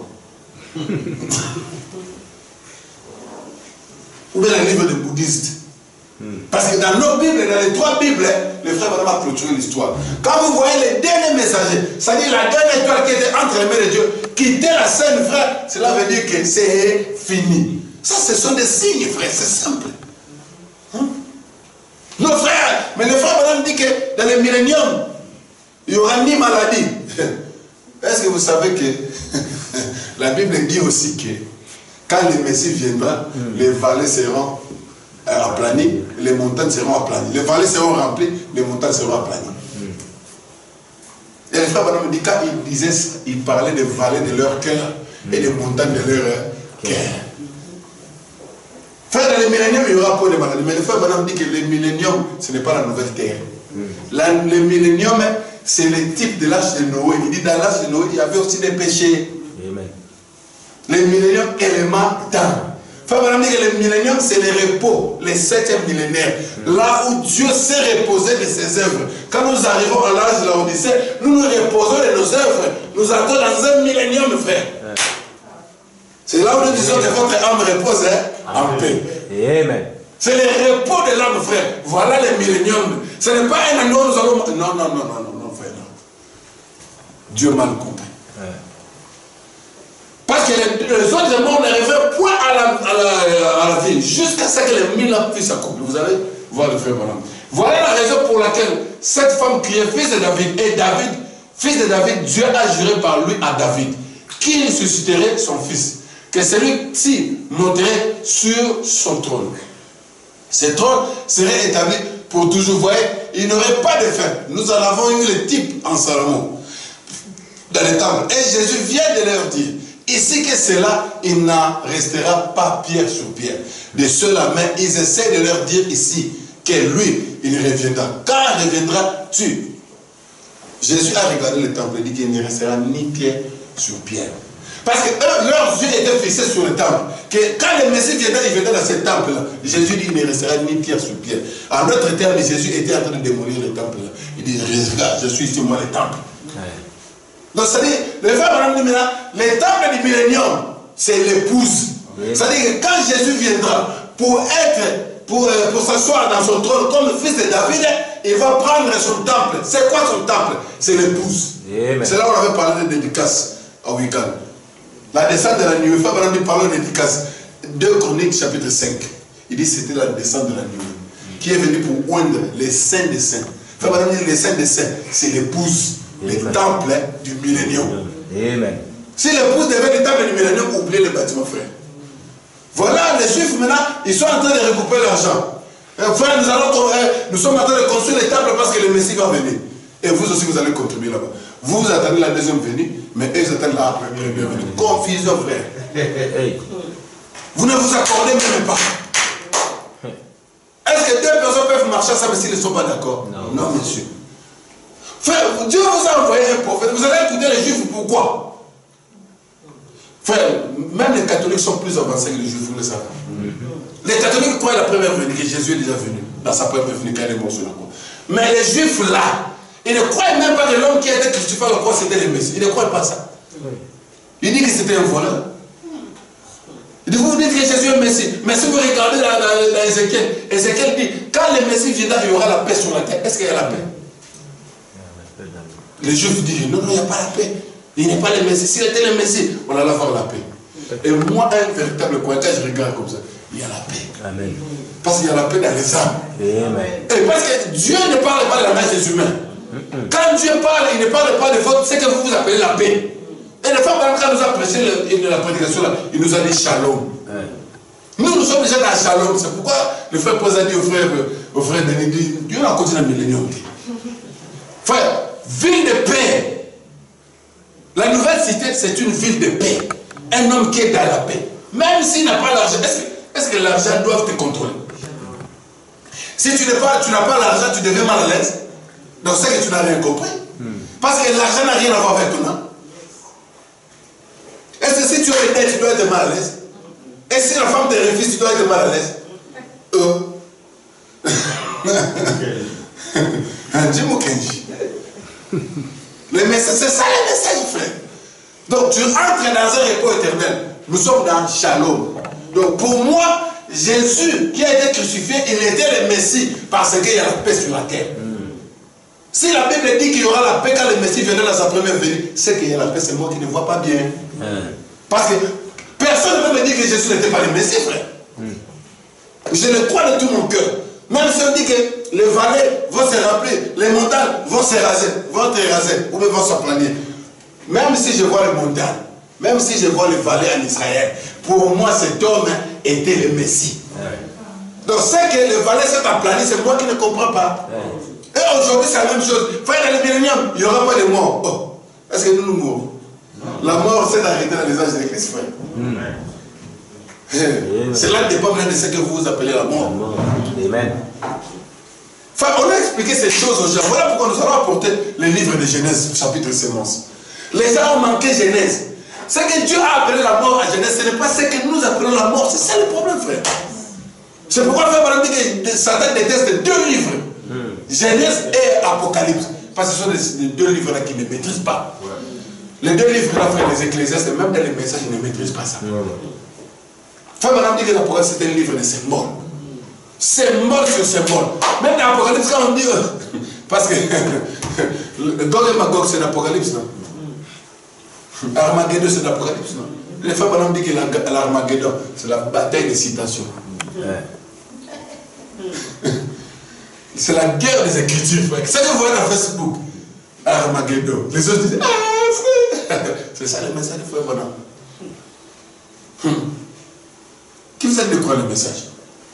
Speaker 1: Ou bien les livres de bouddhistes. Parce que dans nos Bibles, dans les trois Bibles, le frère Branham a clôturé l'histoire. Quand vous voyez les derniers messagers, c'est-à-dire la dernière étoile qui était entre les mains de Dieu, quitter la scène, frère, cela veut dire que c'est fini. Ça, ce sont des signes, frère, c'est simple. Hein? Non, frère, mais le frère Branham dit que dans le millénium, il n'y aura ni maladie. Est-ce que vous savez que la Bible dit aussi que quand le Messie viendra, mm. les vallées seront aplanies, les montagnes seront aplanies. Les vallées seront remplies, les montagnes seront aplanies. Mm. Et le frère Branham dit, quand il disait, il parlait des vallées de leur cœur mm. et des montagnes de leur cœur. Frère, dans le millénium, il n'y aura pas de maladie. Mais le frère Branham dit que le millénium, ce n'est pas la nouvelle terre. Mm. La, le millénium, c'est le type de l'âge de Noé. Il dit, dans l'âge de Noé, il y avait aussi des péchés. Amen. Le millénium, élément temps. Le millénium, c'est le repos, les septième millénaire. Là où Dieu s'est reposé de ses œuvres. Quand nous arrivons à l'âge de la Odyssée, nous nous reposons de nos œuvres. Nous attendons dans un millénium, frère. C'est là où nous disons que votre âme repose hein, en paix.
Speaker 2: Amen.
Speaker 1: C'est le repos de l'âme, frère. Voilà le millénium. Ce n'est pas un anneau, nous allons... Non, non, non, non, non, non, frère. Non. Dieu m'a compris. Ouais. Parce que les, les autres mondes n'arrivaient point à la, à la, à la vie, jusqu'à ce que les mille ans puissent s'accomplir. Vous allez voir le frère, madame. Voilà la raison pour laquelle cette femme criait fils de David. Et David, fils de David, Dieu a juré par lui à David qu'il susciterait son fils. Que celui-ci monterait sur son trône. Ce trône serait établi pour toujours. Vous voyez, il n'aurait pas de fin. Nous en avons eu le type en Salomon, dans les temples. Et Jésus vient de leur dire, ici que cela, il n'en restera pas pierre sur pierre. De ceux-là, mais ils essaient de leur dire ici que lui, il reviendra. Quand reviendras-tu? Jésus a regardé le temple et dit qu'il ne restera ni pierre sur pierre. Parce que eux, leurs yeux étaient fixés sur le temple. Que quand le Messie viendra, il viendra dans ce temple-là. Jésus dit qu'il ne restera ni pierre sur pierre. En d'autres termes, Jésus était en train de démolir le temple-là. Il dit, regarde, je suis ici, moi, le temple. Ouais. Donc, c'est-à-dire, le frère dit maintenant, le temple du millénium, c'est l'épouse. Oui. C'est-à-dire que quand Jésus viendra pour être, pour, euh, pour s'asseoir dans son trône comme le fils de David, il va prendre son temple. C'est quoi son temple? C'est l'épouse. C'est là où on avait parlé de dédicace au week-end. La descente de la nuée, frère Branham parle de dédicace. deux Chroniques chapitre cinq. Il dit c'était la descente de la nuée qui est venue pour oindre les saints des saints. Frère Branham dit les saints des saints, c'est l'épouse, le temple du millénium. Amen. Si l'épouse devait le temple du millénium, oubliez le bâtiment, frère. Voilà, les juifs maintenant, ils sont en train de recouper l'argent. Frère, nous, allons, nous sommes en train de construire les temples parce que le Messie va venir. Et vous aussi, vous allez contribuer là-bas. Vous, vous attendez la deuxième venue, mais eux, ils attendent la première venue. Confusion, frère. Vous ne vous accordez même pas. Est-ce que deux personnes peuvent marcher ensemble s'ils ne sont pas d'accord? Non. Non, monsieur. Frère, Dieu vous a envoyé un prophète. Vous allez écouter les juifs, pourquoi? Frère, même les catholiques sont plus avancés que les juifs, vous le savez. Mm-hmm. Les catholiques croient à la première venue, que Jésus est déjà venu. Dans sa première venue, quand il est mort sur la croix. Mais les juifs, là, ils ne croient même pas que l'homme qui a été crucifié à la croix, c'était le Messie. Ils ne croient pas ça. Il dit que c'était un voleur. Il dit, vous dites que Jésus est Messie. Mais si vous regardez dans, dans, dans Ézéchiel, Ézéchiel dit, quand le Messie viendra, il y aura la paix sur la terre. Est-ce qu'il y a la paix? Les Juifs disent, non, non, il n'y a pas la paix. Il n'est pas le Messie. S'il était le Messie, on allait avoir la paix. Et moi, un véritable croyant, quand je regarde comme ça, il y a la paix. Amen. Parce qu'il y a la paix dans les âmes. Amen. Et parce que Dieu ne parle pas de la main des humains. Quand Dieu parle, il ne parle pas de votre, c'est que vous vous appelez la paix. Et le frère, quand nous a prêché le, la prédication là, il nous a dit shalom. Ouais. Nous, nous sommes déjà dans shalom. C'est pourquoi le frère Pose a dit au frère, au frère Denis, Dieu a continué dans le millénium. Frère, ville de paix. La nouvelle cité, c'est une ville de paix. Un homme qui est dans la paix. Même s'il n'a pas l'argent, est-ce que, est-ce que l'argent doit te contrôler? Si tu n'as pas, tu n'as pas l'argent, tu deviens mal à l'aise. Donc c'est que tu n'as rien compris. Hmm. Parce que l'argent n'a rien à voir avec ton âme. Est-ce que si tu es net, tu dois être mal à l'aise? Et si la femme te refuse, tu dois être mal à l'aise? Euh. Dis-moi Kenji. Le message, c'est ça le message, frère. Donc tu entres dans un repos éternel. Nous sommes dans Shalom. Donc pour moi, Jésus qui a été crucifié, il était le Messie parce qu'il y a la paix sur la terre. Si la Bible dit qu'il y aura la paix quand le Messie viendra dans sa première venue, c'est qu'il y a la paix, c'est moi qui ne vois pas bien. Mm. Parce que personne ne peut me dire que Jésus n'était pas le Messie, frère. Mm. Je le crois de tout mon cœur. Même si on dit que les vallées vont se remplir, les montagnes vont se raser, vont se raser, ou vont s'aplanir. Même si je vois les montagnes, même si je vois les vallées en Israël, pour moi cet homme était le Messie. Mm. Donc c'est que les vallées sont aplanies, c'est moi qui ne comprends pas. Mm. Et aujourd'hui, c'est la même chose. Frère, dans le millénium, il n'y aura pas de mort. Oh. Est-ce que nous nous mourons? La mort s'est arrêtée dans les âges de Christ, frère. Mm. Cela dépend même de ce que vous appelez la mort. Amen. Enfin, on a expliqué ces choses aux gens. Voilà pourquoi nous allons apporter le livre de Genèse, chapitre sémence. Les gens ont manqué Genèse. Ce que Dieu a appelé la mort à Genèse, ce n'est pas ce que nous appelons la mort. C'est ça le problème, frère. C'est pourquoi frère Branham dit que Satan déteste deux livres. Mm. Genèse et Apocalypse. Parce que ce sont les deux livres-là qu'il ne maîtrise pas. Ouais. Les deux livres-là, frère, les Ecclésiastes, même dans les messages, ils ne maîtrisent pas ça. Mm. Frère Branham dit que l'Apocalypse, c'est un livre de symboles. Symbole sur symbole. Même dans l'Apocalypse, quand on dit... Parce que Gog et Magog, c'est l'Apocalypse, non? Armageddon, c'est l'Apocalypse, non? Les frères Branham dit que l'Armageddon, c'est la bataille des citations. Ouais. C'est la guerre des écritures, frère. C'est ce que vous voyez dans Facebook. Armageddon. Les autres disent, ah, frère. C'est ça le message du frère Branham. Hum. Qui vous aide de croire le message?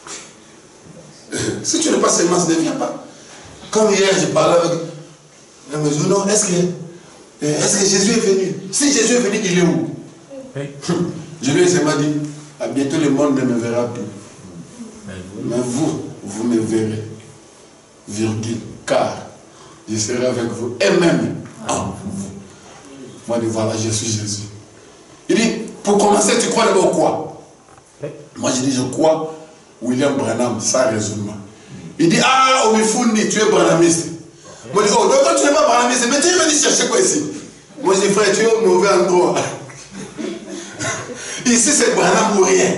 Speaker 1: Si tu n'es pas sémence, ne viens pas. Comme hier, je parlais avec la maison, non, est-ce que, est-ce que Jésus est venu? Si Jésus est venu, il est où? Oui. Je lui ai dit, à bientôt le monde ne me verra plus. Mais vous, vous me verrez. Virgule, car je serai avec vous. Et même en vous. Moi, je dis, voilà, je suis Jésus. Il dit, pour commencer, tu crois d'abord quoi? Moi, je dis, je crois William Branham, sans raisonnement. Il dit, ah, Omifundi, tu es branhamiste. Moi, je dis, oh, donc quand tu n'es pas branhamiste, mais tu es venu chercher quoi ici? Moi, je dis, frère, tu es au mauvais endroit. Ici, c'est Branham ou rien.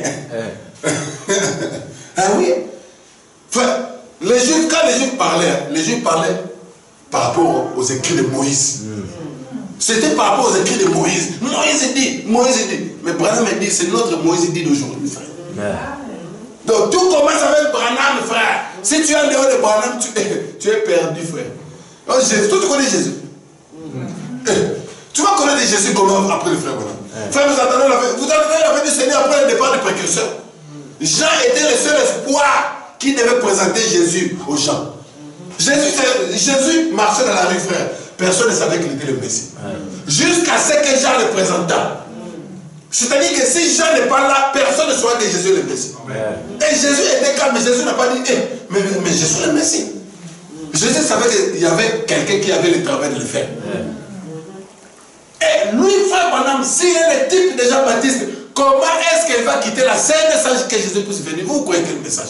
Speaker 1: Ah oui? Frère, les Juifs, quand les Juifs parlaient, les Juifs parlaient par rapport aux écrits de Moïse. C'était par rapport aux écrits de Moïse. Moïse dit, Moïse dit. Mais Branham dit, c'est notre Moïse dit d'aujourd'hui, frère. Yeah. Donc tout commence avec Branham, frère. Si tu es en dehors de Branham, tu es, tu es perdu, frère. Donc, Jésus, toi, tu connais Jésus. Mm. Eh, tu vas connaître Jésus comment après le frère Branham. Yeah. Frère, nous attendons la fin. Vous attendez la fin du Seigneur après le départ des précurseurs. Jean était le seul espoir qui devait présenter Jésus aux gens. Jésus, Jésus marchait dans la rue, frère. Personne ne savait qu'il était le Messie. Ouais. Jusqu'à ce que Jean le présenta. C'est-à-dire que si Jean n'est pas là, personne ne saura que Jésus est le Messie. Ouais. Et Jésus était calme, mais Jésus n'a pas dit, hey, mais, mais, mais je suis le Messie. Jésus savait qu'il y avait quelqu'un qui avait le travail de le faire. Ouais. Et lui, frère Branham, s'il est le type de Jean-Baptiste, comment est-ce qu'il va quitter la scène sans que Jésus puisse venir? Vous croyez quel message?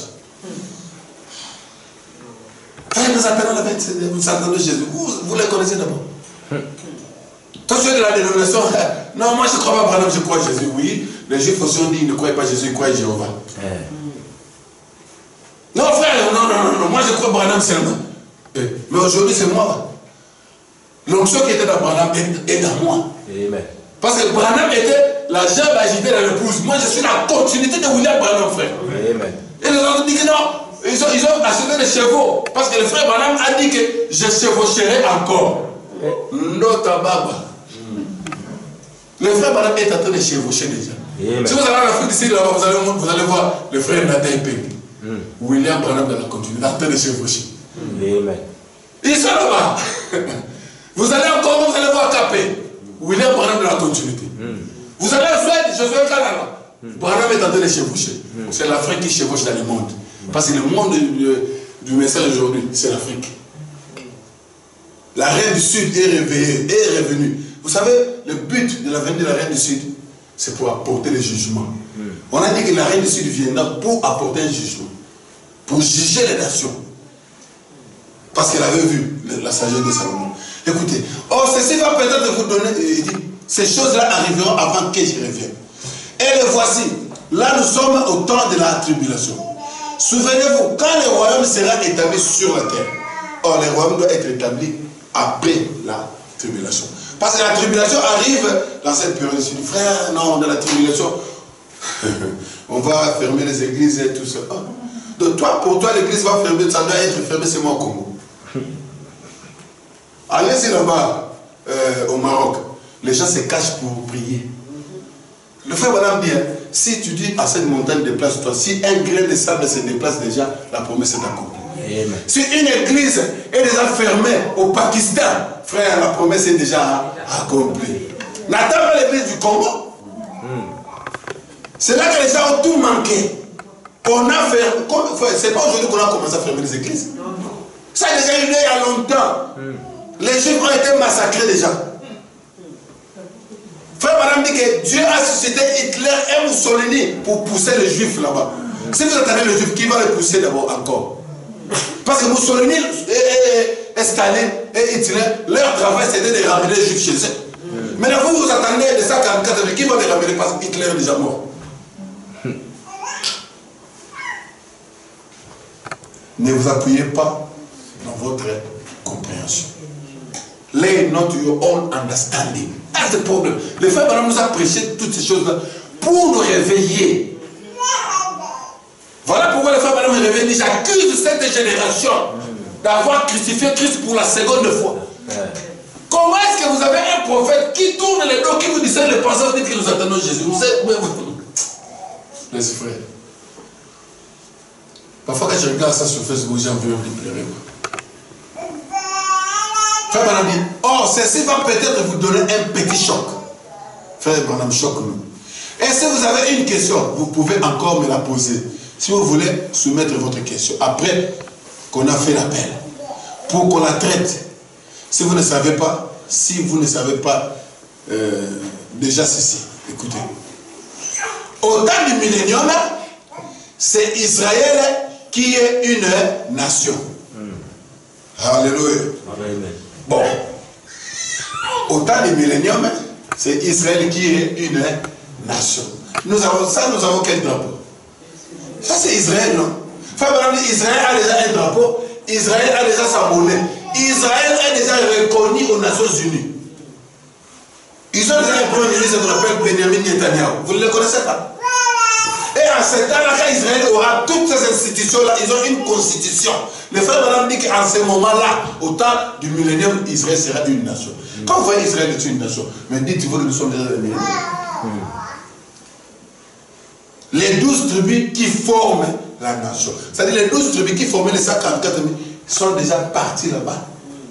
Speaker 1: Frère, nous attendons la fête, nous attendons Jésus. Vous, vous les connaissez d'abord. Toi, tu es de la dénomination. Non, moi je ne crois pas Branham, je crois Jésus. Oui, les Juifs aussi ont dit ils ne croient pas Jésus, ils croient Jéhovah. Eh. Non, frère, non, non, non, non, moi je crois Branham seulement. Eh. Mais aujourd'hui, c'est moi. L'onction qui était dans Branham est, est dans moi. Amen. Parce que Branham était la jambe agitée dans l'épouse. Moi, je suis la continuité de William Branham, frère. Amen. Et les autres disent que non. Ils ont, ils ont acheté des chevaux. Parce que le frère Branham a dit que je chevaucherai encore. Notre baba. Le frère Branham est en train de chevaucher déjà. Amen. Si vous allez à l'Afrique d'ici, vous allez, vous allez voir le frère Nathan Peng. Mm. William Branham dans la continuité, en train de chevaucher. Amen. Ils sont là-bas. Vous allez encore, vous allez voir Capé. William Branham dans la continuité. Mm. Vous allez faire Josué Kalala. Mm. Branham est en train de chevaucher. Mm. C'est l'Afrique qui chevauche dans le monde. Parce que le monde du, du message aujourd'hui, c'est l'Afrique. La reine du Sud est réveillée, est revenue. Vous savez, le but de la venue de la reine du Sud, c'est pour apporter le jugement. Mm. On a dit que la reine du Sud viendra pour apporter un jugement. Pour juger les nations. Parce qu'elle avait vu la sagesse de Salomon. Écoutez, oh, ceci va peut-être vous donner, il dit, ces choses-là arriveront avant que je revienne. Et le voici, là nous sommes au temps de la tribulation. Souvenez-vous, quand le royaume sera établi sur la terre, or le royaume doit être établi après la tribulation. Parce que la tribulation arrive dans cette période. Je dis, frère, non, dans la tribulation, on va fermer les églises et tout ça. Oh. Donc toi, pour toi, l'église va fermer, ça doit être fermé seulement au Congo. Allez-y là-bas, euh, au Maroc, les gens se cachent pour prier. Le frère Branham dit, si tu dis à cette montagne déplace-toi, si un grain de sable se déplace déjà, la promesse est accomplie. Amen. Si une église est déjà fermée au Pakistan, frère, la promesse est déjà accomplie. N'attends pas l'église du Congo. Mm. C'est là que les gens ont tout manqué. On a fait, c'est pas aujourd'hui qu'on a commencé à fermer les églises. Ça a déjà eu lieu il y a longtemps. Mm. Les Juifs ont été massacrés déjà. Frère madame dit que Dieu a suscité Hitler et Mussolini pour pousser les juifs là-bas. Si vous attendez les juifs, qui va les pousser d'abord encore? Parce que Mussolini, et, et, et Staline et Hitler, leur travail c'était de ramener les juifs chez eux. Maintenant vous vous attendez de cent quarante-quatre, qui va les ramener parce que Hitler est déjà mort? Ne vous appuyez pas dans votre compréhension. Lay not your own understanding. That's the problem. Le frère Branham nous a prêché toutes ces choses-là pour nous réveiller. Voilà pourquoi le frère Branham est réveillé. J'accuse cette génération d'avoir crucifié Christ pour la seconde fois. Comment est-ce que vous avez un prophète qui tourne les dos, qui vous dit les penseurs, vous dites que nous attendons Jésus? Vous savez, les frères. Parfois quand je regarde ça sur Facebook, j'ai envie de pleurer. Frère Branham dit, oh, ceci va peut-être vous donner un petit choc. Frère Branham, choque-nous. Et si vous avez une question, vous pouvez encore me la poser. Si vous voulez soumettre votre question, après qu'on a fait l'appel, pour qu'on la traite. Si vous ne savez pas, si vous ne savez pas euh, déjà ceci, écoutez. Au temps du millénium, c'est Israël qui est une nation. Mm. Alléluia. Amen. Bon. Au temps du millénium, c'est Israël qui est une nation. Nous avons ça, nous avons quel drapeau? Ça c'est Israël, non? Enfin, Israël a déjà un drapeau, Israël a déjà sa monnaie. Israël est déjà reconnu aux Nations Unies. Ils ont déjà un premier ministre qu'on appelle Benjamin Netanyahu. Vous ne le connaissez pas? Et en ce temps-là, quand Israël aura toutes ces institutions-là, ils ont une constitution. Le frère Branham dit qu'en ce moment-là, au temps du millénium, Israël sera une nation. Mm. Quand vous voyez Israël est une nation, mais dites-vous que nous sommes déjà des milléniums. Mm. Les douze tribus qui forment la nation, c'est-à-dire les douze tribus qui forment les cent quarante-quatre mille, sont déjà partis là-bas.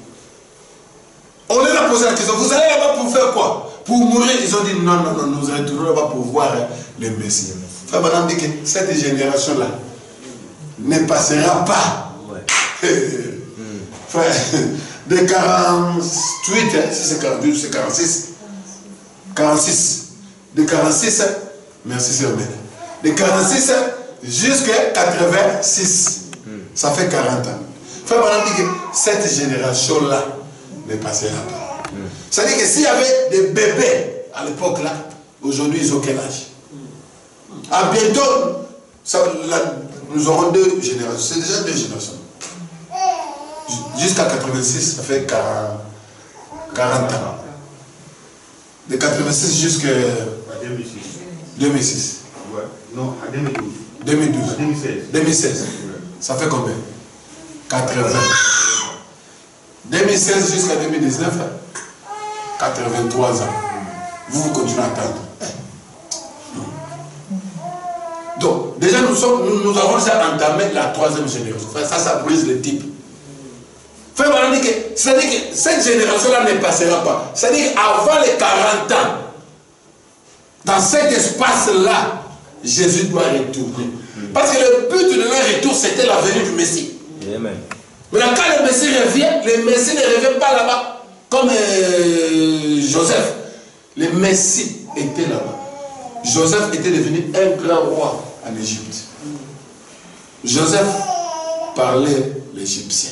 Speaker 1: On leur a posé la question, vous allez là-bas pour faire quoi? Pour mourir? Ils ont dit non, non, non, nous retournons là-bas pour voir le Messie. Frère Branham dit que cette génération-là ne passera pas. Ouais. Frère, de quarante-huit, hein, si c'est quarante-huit, c'est quarante-six. quarante-six. De quarante-six, merci c'est Amen. De quarante-six jusqu'à quatre-vingt-six. Ça fait quarante ans. Frère Branham dit que cette génération-là ne passera pas. Mm. C'est-à-dire que s'il y avait des bébés à l'époque là, aujourd'hui ils ont quel âge? À bientôt, ça, là, nous aurons deux générations. C'est déjà deux générations. Jusqu'à quatre-vingt-six, ça fait quarante ans. De quatre-vingt-six jusqu'à deux mille six. Ouais. Non, à deux mille douze. deux mille douze. deux mille seize. deux mille seize. Ouais. Ça fait combien? quatre-vingts. deux mille seize jusqu'à deux mille dix-neuf, quatre-vingt-trois ans. Vous, vous continuez à attendre. Donc, déjà, nous, sommes, nous, nous avons déjà entamé la troisième génération. Ça, ça brise le type. Frère Branham dit que, c'est-à-dire que cette génération-là ne passera pas. C'est-à-dire qu'avant les quarante ans, dans cet espace-là, Jésus doit retourner. Parce que le but de leur retour, c'était la venue du Messie. Amen. Mais là, quand le Messie revient, le Messie ne revient pas là-bas comme euh, Joseph. Le Messie était là-bas. Joseph était devenu un grand roi en Égypte. Joseph parlait l'égyptien.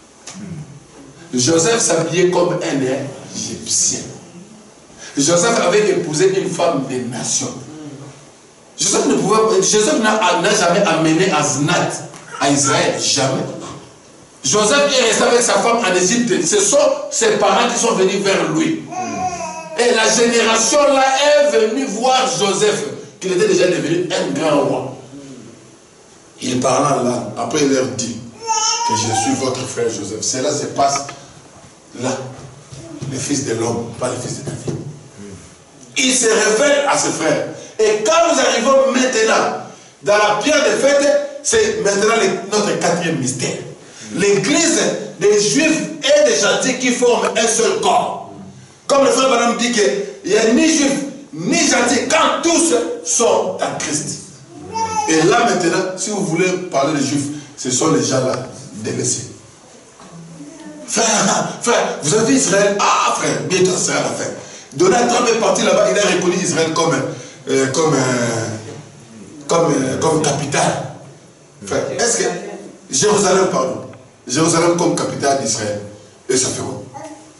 Speaker 1: Joseph s'habillait comme un Égyptien. Joseph avait épousé une femme des nations. Joseph ne pouvait, Joseph n'a jamais amené Aznat à Israël, jamais. Joseph est resté avec sa femme en Égypte. Ce sont ses parents qui sont venus vers lui. Et la génération là est venue voir Joseph, qu'il était déjà devenu un grand roi. Il parlant là, après il leur dit que je suis votre frère Joseph. Cela se passe là, le fils de l'homme, pas le fils de David. Il se révèle à ses frères. Et quand nous arrivons maintenant dans la pierre de fête, c'est maintenant le, notre quatrième mystère. L'église des juifs et des gentils qui forment un seul corps. Comme le frère Branham dit qu'il n'y a ni juifs ni gentils quand tous sont en Christ. Et là maintenant, si vous voulez parler des juifs, ce sont les gens là délaissés. Frère, frère, vous avez vu Israël? Ah frère, bientôt sera la fin. Donald Trump est parti là-bas, il a reconnu Israël comme, euh, comme, euh, comme, euh, comme capitale. Enfin, est-ce que Jérusalem, pardon, Jérusalem comme capitale d'Israël, et ça fait quoi?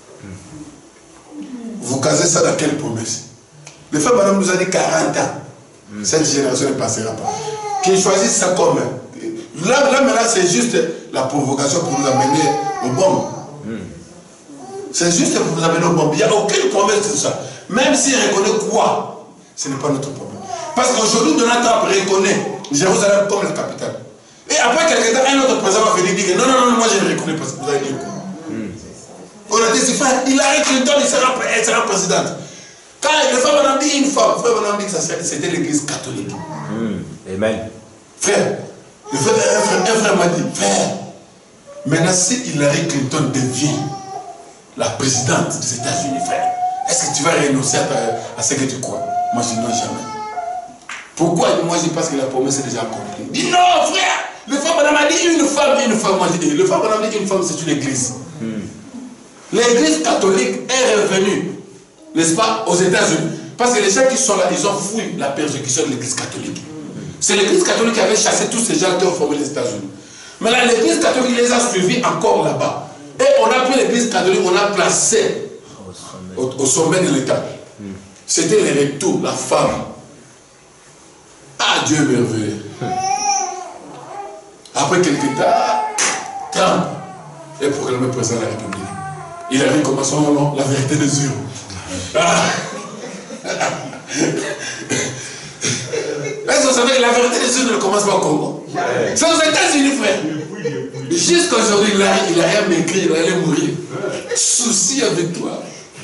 Speaker 1: Vous casez ça dans quelle promesse? Le frère Madame nous a dit quarante ans. Cette génération ne passera pas. Qu'ils choisissent ça comme. Là, là maintenant, c'est juste la provocation pour nous amener aux bombes. C'est juste pour nous amener aux bombes. Il n'y a aucune promesse de ça. Même s'il reconnaît quoi, ce n'est pas notre problème. Parce qu'aujourd'hui, Donald Trump reconnaît Jérusalem comme la capitale. Et après quelques temps, un autre président va venir dire que non, non, non, moi je ne reconnais pas. Vous avez dit quoi? On a dit, c'est frère, Hillary Clinton, il sera, elle sera présidente. Quand le frère Madame dit une femme, le frère Madame dit que c'était l'église catholique.
Speaker 2: Mmh. Amen.
Speaker 1: Frère, le frère, un frère, un frère m'a dit, frère, maintenant si Hillary Clinton devient la présidente des États-Unis, frère, est-ce que tu vas renoncer à, ta, à ce que tu crois? Moi je dis non, jamais. Pourquoi? Moi je dis parce que la promesse est déjà accomplie. Il dit non, frère, le frère Madame a dit une femme, une femme. Moi je dis, le frère Madame dit une femme, c'est une église. Mmh. L'église catholique est revenue, n'est-ce pas, aux États-Unis. Parce que les gens qui sont là, ils ont fui la persécution de l'église catholique. C'est l'église catholique qui avait chassé tous ces gens qui ont formé les États-Unis. Mais là, l'église catholique les a suivis encore là-bas. Et on a pris l'église catholique, on a placé au, au sommet de l'État. C'était les rectos, la femme. Ah, Dieu merveilleux. Après quelques temps, Trump est proclamé président de la République. Il a vu comment son nom, la vérité des yeux. Ah. Est-ce que vous savez que la vérité des yeux ne commence pas au Congo? C'est aux États-Unis, frère. Jusqu'aujourd'hui, il a, il a rien m'écrit, il allait mourir. Souci avec toi.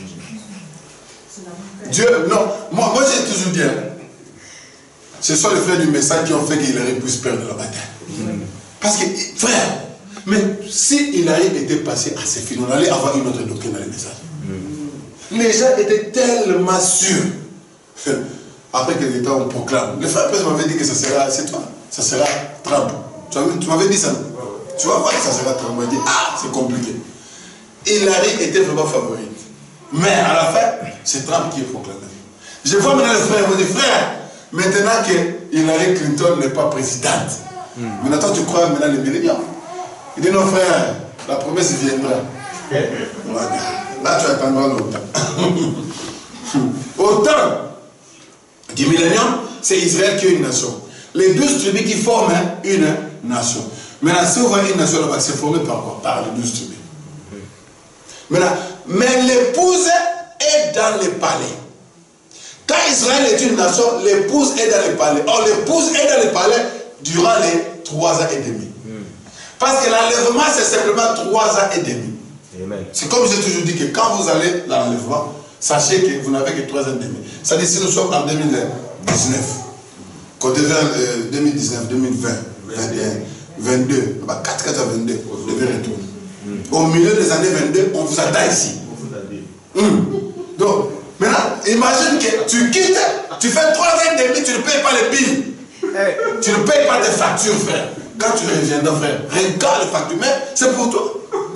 Speaker 1: Dieu, non, moi, moi j'ai toujours dit, ce sont les frères du message qui ont fait qu'il aurait pu se perdre la bataille. Parce que, frère, mais si il avait été passé à ses filles, on allait avoir une autre doctrine dans les messages. Mm. Les gens étaient tellement sûrs. Après que l'État on proclame. Le frère m'avait dit que ça sera, c'est toi, ça sera Trump. Tu m'avais dit ça. Tu vas voir que ça sera Trump. Il m'a dit, ah, c'est compliqué. Hillary était vraiment favorite. Mais à la fin, c'est Trump qui est proclamé. Je vois maintenant le frère, il me dit, frère, maintenant que Hillary Clinton n'est pas présidente, mm. maintenant tu crois maintenant les milléniums. Il dit non frère, la promesse viendra. Voilà. Là tu attendras longtemps. Au temps du millénium, c'est Israël qui est une nation. Les douze tribus qui forment une nation. Maintenant, si vous voyez une nation là-bas, c'est formé par quoi? Par les douze tribus. Maintenant, mais l'épouse est dans les palais. Quand Israël est une nation, l'épouse est dans les palais. Or, l'épouse est dans les palais durant les trois ans et demi. Parce que l'enlèvement, c'est simplement trois ans et demi. C'est comme j'ai toujours dit que quand vous allez dans l'enlèvement, sachez que vous n'avez que trois ans et demi. C'est-à-dire si nous sommes en deux mille dix-neuf, qu'on devient euh, deux mille dix-neuf, deux mille vingt, vingt et un, vingt-deux, bah, quatre, quatre à vingt-deux, vous devez retourner. Mm. Au milieu des années vingt-deux, on vous attend ici. Mm. Donc, maintenant, imagine que tu quittes, tu fais trois ans et demi, tu ne payes pas les billes. Hey. Tu ne payes pas tes factures, frère. Quand tu reviendras, frère, regarde les factures, mais c'est pour toi.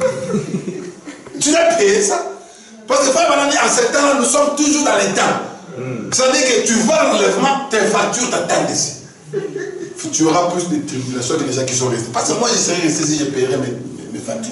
Speaker 1: Tu dois payer ça. Parce que frère Banani, en ce temps-là, nous sommes toujours dans les temps. Mm. C'est-à-dire que tu vas l'enlèvement, tes factures t'attendent ici. Tu auras plus de tribulations que les gens qui sont restés. Parce que moi, je serais resté si je paierais mes, mes, mes factures.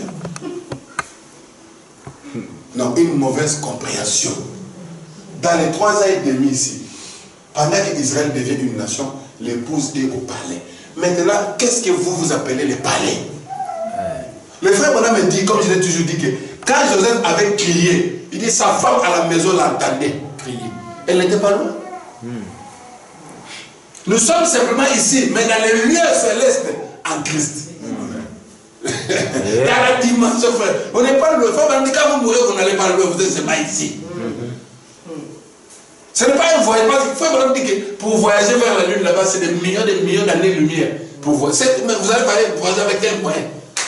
Speaker 1: Non, une mauvaise compréhension. Dans les trois ans et demi ici, pendant qu'Israël devient une nation, l'épouse est au palais. Maintenant, qu'est-ce que vous vous appelez les palais? Le frère Bonham me dit, comme je l'ai toujours dit, que quand Joseph avait crié, il dit sa femme à la maison l'entendait crier. Elle n'était pas loin. Mm. Nous sommes simplement ici, mais dans les lieux célestes en Christ. Mm. Dans la dimension, frère. On n'est pas loin. Frère Bonham dit, quand vous mourrez, vous n'allez pas loin, vous êtes seulement ici. Mm. Ce n'est pas un voyage. Frère Bonham dit que pour voyager vers la lune là-bas, c'est des millions de millions d'années-lumière. Pour voyager. Mais vous allez parler voyager avec quel moyen?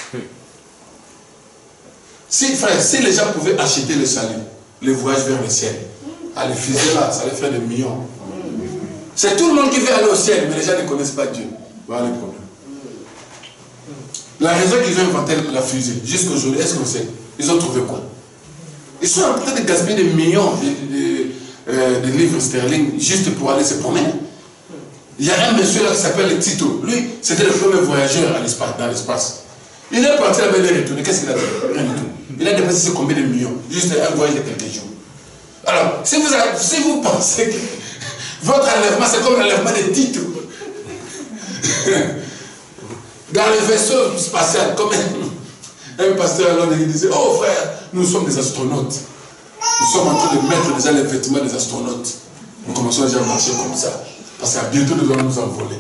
Speaker 1: Si, frère, si les gens pouvaient acheter le salut, le voyage vers le ciel, aller fuser là, ça allait faire des millions. C'est tout le monde qui veut aller au ciel, mais les gens ne connaissent pas Dieu. Voilà le problème. La raison qu'ils ont inventé la fusée, jusqu'aujourd'hui, est-ce qu'on sait? Ils ont trouvé quoi? Ils sont en train de gaspiller des millions de, de, euh, des livres sterling juste pour aller se promener. Il y a un monsieur là qui s'appelle Tito. Lui, c'était le premier voyageur à l'espace, dans l'espace. Il est parti là-bas, il est retourné. Qu'est-ce qu'il a fait? Rien du tout. Il a dépassé combien de millions? Juste un voyage de quelques jours. Alors, si vous, si vous pensez que votre enlèvement, c'est comme l'enlèvement de Tito. Dans le vaisseau spatial, comme un, un pasteur à Londres, il disait, oh frère, nous sommes des astronautes. Nous sommes en train de mettre déjà les vêtements des astronautes. Nous commençons déjà à marcher comme ça. Parce qu'à bientôt nous allons nous envoler.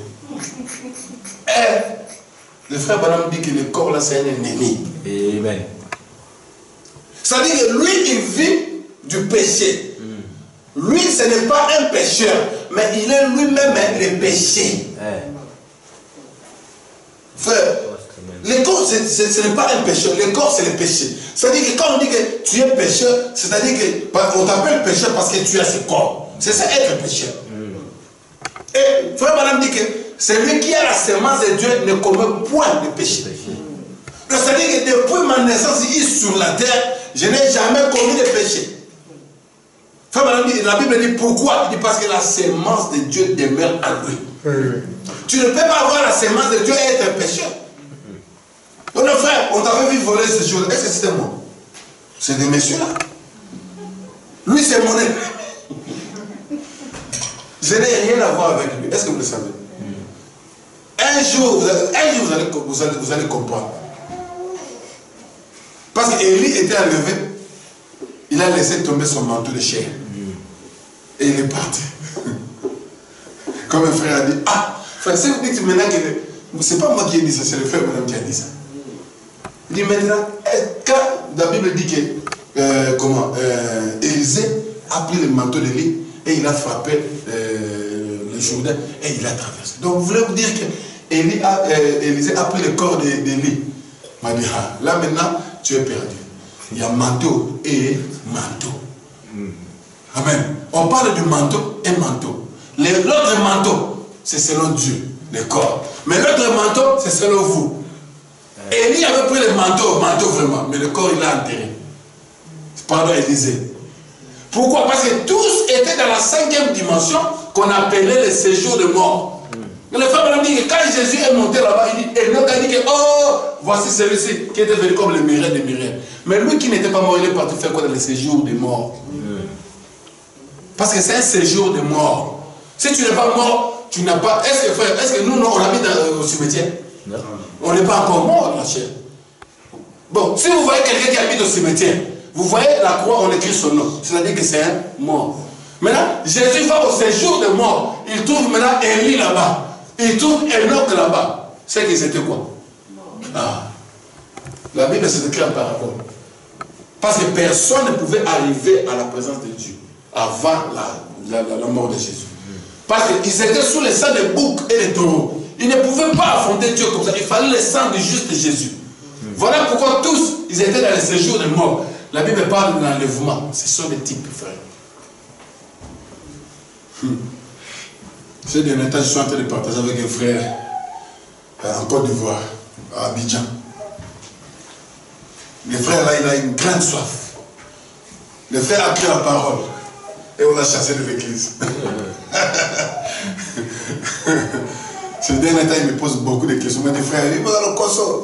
Speaker 1: Et le frère Branham dit que le corps là c'est un ennemi.
Speaker 2: Amen.
Speaker 1: Ça dit que lui il vit du péché. Mm. Lui ce n'est pas un pécheur, mais il est lui-même le péché. Mm. Frère, le corps ce n'est pas un pécheur, le corps c'est le péché. C'est-à-dire que quand on dit que tu es pécheur, c'est-à-dire qu'on t'appelle pécheur parce que tu as ce corps. C'est ça être pécheur. Mm. Et frère Branham dit que celui qui a la sémence de Dieu ne commet point de péché. C'est-à-dire que depuis ma naissance ici sur la terre, je n'ai jamais commis de péché. Frère Branham dit, la Bible dit pourquoi? Il dit parce que la sémence de Dieu demeure en lui. Mm. Tu ne peux pas avoir la sémence de Dieu et être pécheur. Donc nos frères, on t'avait vu voler ces choses. Est-ce que c'était moi? C'est des messieurs là. Lui c'est mon ennemi. Je n'ai rien à voir avec lui. Est-ce que vous le savez? Mm. Un jour, vous allez, un jour vous, allez, vous, allez, vous allez comprendre. Parce qu'Élie était enlevé, il a laissé tomber son manteau de chair. Mm. Et il est parti. Comme un frère a dit, ah, frère, si vous dites maintenant que c'est pas moi qui ai dit ça, c'est le frère madame qui a dit ça. Il dit maintenant, quand la Bible dit que, euh, comment, euh, Élisée a pris le manteau d'Élie et il a frappé euh, le Jourdain et il a traversé. Donc, vous voulez vous dire que Élie a, euh, Élisée a pris le corps d'Élie. Il m'a dit, ah, là maintenant, tu es perdu. Il y a manteau et manteau. Mm. Amen. On parle du manteau et manteau. L'autre manteau, c'est selon Dieu, le corps. Mais l'autre manteau, c'est selon vous. Élie avait pris le manteau, manteau vraiment, mais le corps il l'a enterré. Pardon, Élisée. Pourquoi? Parce que tous étaient dans la cinquième dimension qu'on appelait le séjour de mort. Mm. Le frère m'a dit que quand Jésus est monté là-bas, il dit, et l'autre a dit que, oh, voici celui-ci qui était venu comme le myriade des myriades. Mais lui qui n'était pas mort, il est parti faire quoi dans le séjour de mort? Mm. Parce que c'est un séjour de mort. Si tu n'es pas mort, tu n'as pas. Est-ce que, frère, est-ce que nous, non, on habite dans, au cimetière? Non. On n'est pas encore mort dans la chair. Bon, si vous voyez quelqu'un qui habite au cimetière, vous voyez la croix, on écrit son nom. C'est-à-dire que c'est un mort. Maintenant, Jésus va au séjour de mort. Il trouve maintenant Élie là-bas. Il trouve Enoch là-bas. C'est qu'ils étaient quoi? Ah. La Bible c'est écrit en parabole. Parce que personne ne pouvait arriver à la présence de Dieu avant la, la, la, la mort de Jésus. Parce qu'ils étaient sous le sang des boucs et des taureaux. Ils ne pouvaient pas affronter Dieu comme ça. Il fallait le sang du juste Jésus. Voilà pourquoi tous, ils étaient dans le séjour de mort. La Bible parle de l'enlèvement. Ce sont des types, frère. Hmm. Ces derniers temps, je suis en train de partager avec un frère en Côte d'Ivoire, à Abidjan. Le frère là, il a une grande soif. Le frère a pris la parole et on l'a chassé de l'église. Ce dernier temps, il me pose beaucoup de questions. Il me dit, frère, il va dans le Koso.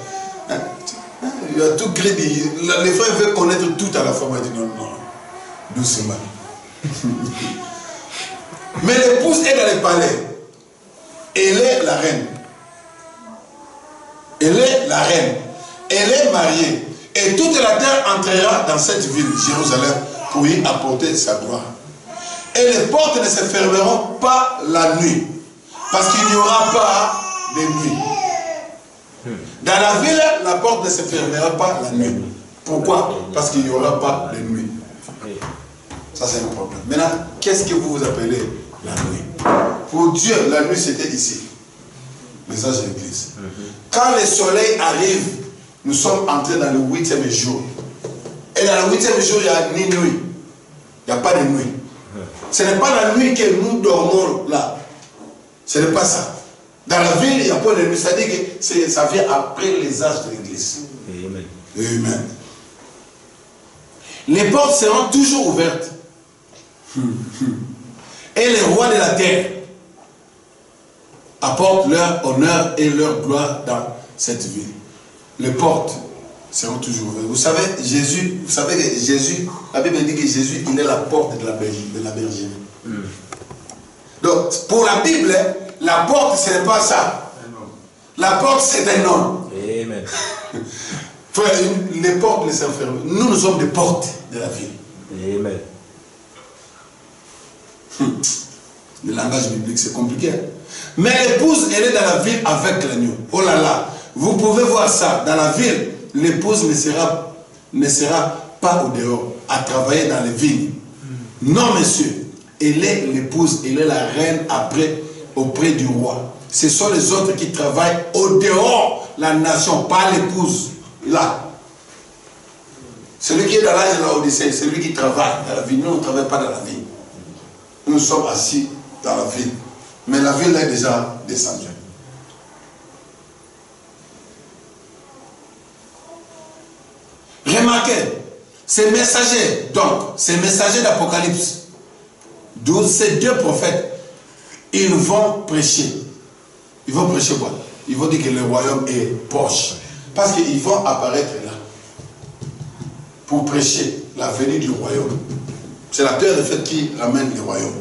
Speaker 1: Il a tout crédit. Les frères veulent connaître tout à la fois. Il m'a dit, non, non, doucement. Mais l'épouse est dans le palais. Elle est la reine. Elle est la reine. Elle est mariée. Et toute la terre entrera dans cette ville, Jérusalem, pour y apporter sa gloire. Et les portes ne se fermeront pas la nuit. Parce qu'il n'y aura pas de nuit. Dans la ville, la porte ne se fermera pas la nuit. Pourquoi? Parce qu'il n'y aura pas de nuit. Ça, c'est un problème. Maintenant, qu'est-ce que vous vous appelez la nuit? Pour Dieu, la nuit, c'était ici. Message de l'église. Quand le soleil arrive, nous sommes entrés dans le huitième jour. Et dans le huitième jour, il n'y a ni nuit. Il n'y a pas de nuit. Ce n'est pas la nuit que nous dormons là. Ce n'est pas ça. Dans la ville, il n'y a pas de nuit. C'est-à-dire que ça vient après les âges de l'église. Amen. Amen. Les portes seront toujours ouvertes. Et les rois de la terre apportent leur honneur et leur gloire dans cette ville. Les portes seront toujours ouvertes. Vous savez, Jésus, vous savez que Jésus, la Bible dit que Jésus, il est la porte de la bergerie. De la bergerie. Mm. Donc, pour la Bible, la porte, ce n'est pas ça. La porte, c'est un homme. Amen. Frère, les portes les enferment. Nous, nous sommes des portes de la ville. Amen. Le langage biblique, c'est compliqué. Mais l'épouse, elle est dans la ville avec l'agneau. Oh là là, vous pouvez voir ça. Dans la ville, l'épouse ne sera, ne sera pas au dehors, à travailler dans les villes. Non, monsieur. Elle est l'épouse, elle est la reine après, auprès du roi. Ce sont les autres qui travaillent au dehors, la nation, pas l'épouse. Là. Celui qui est dans l'âge de la Odyssée, c'est celui qui travaille dans la ville. Nous, on ne travaille pas dans la ville. Nous sommes assis dans la ville. Mais la ville est déjà descendue. Remarquez, ces messagers, donc, ces messagers d'Apocalypse, d'où ces deux prophètes, ils vont prêcher. Ils vont prêcher quoi? Ils vont dire que le royaume est proche. Parce qu'ils vont apparaître là. Pour prêcher la venue du royaume. C'est la terre de fait qui ramène le royaume.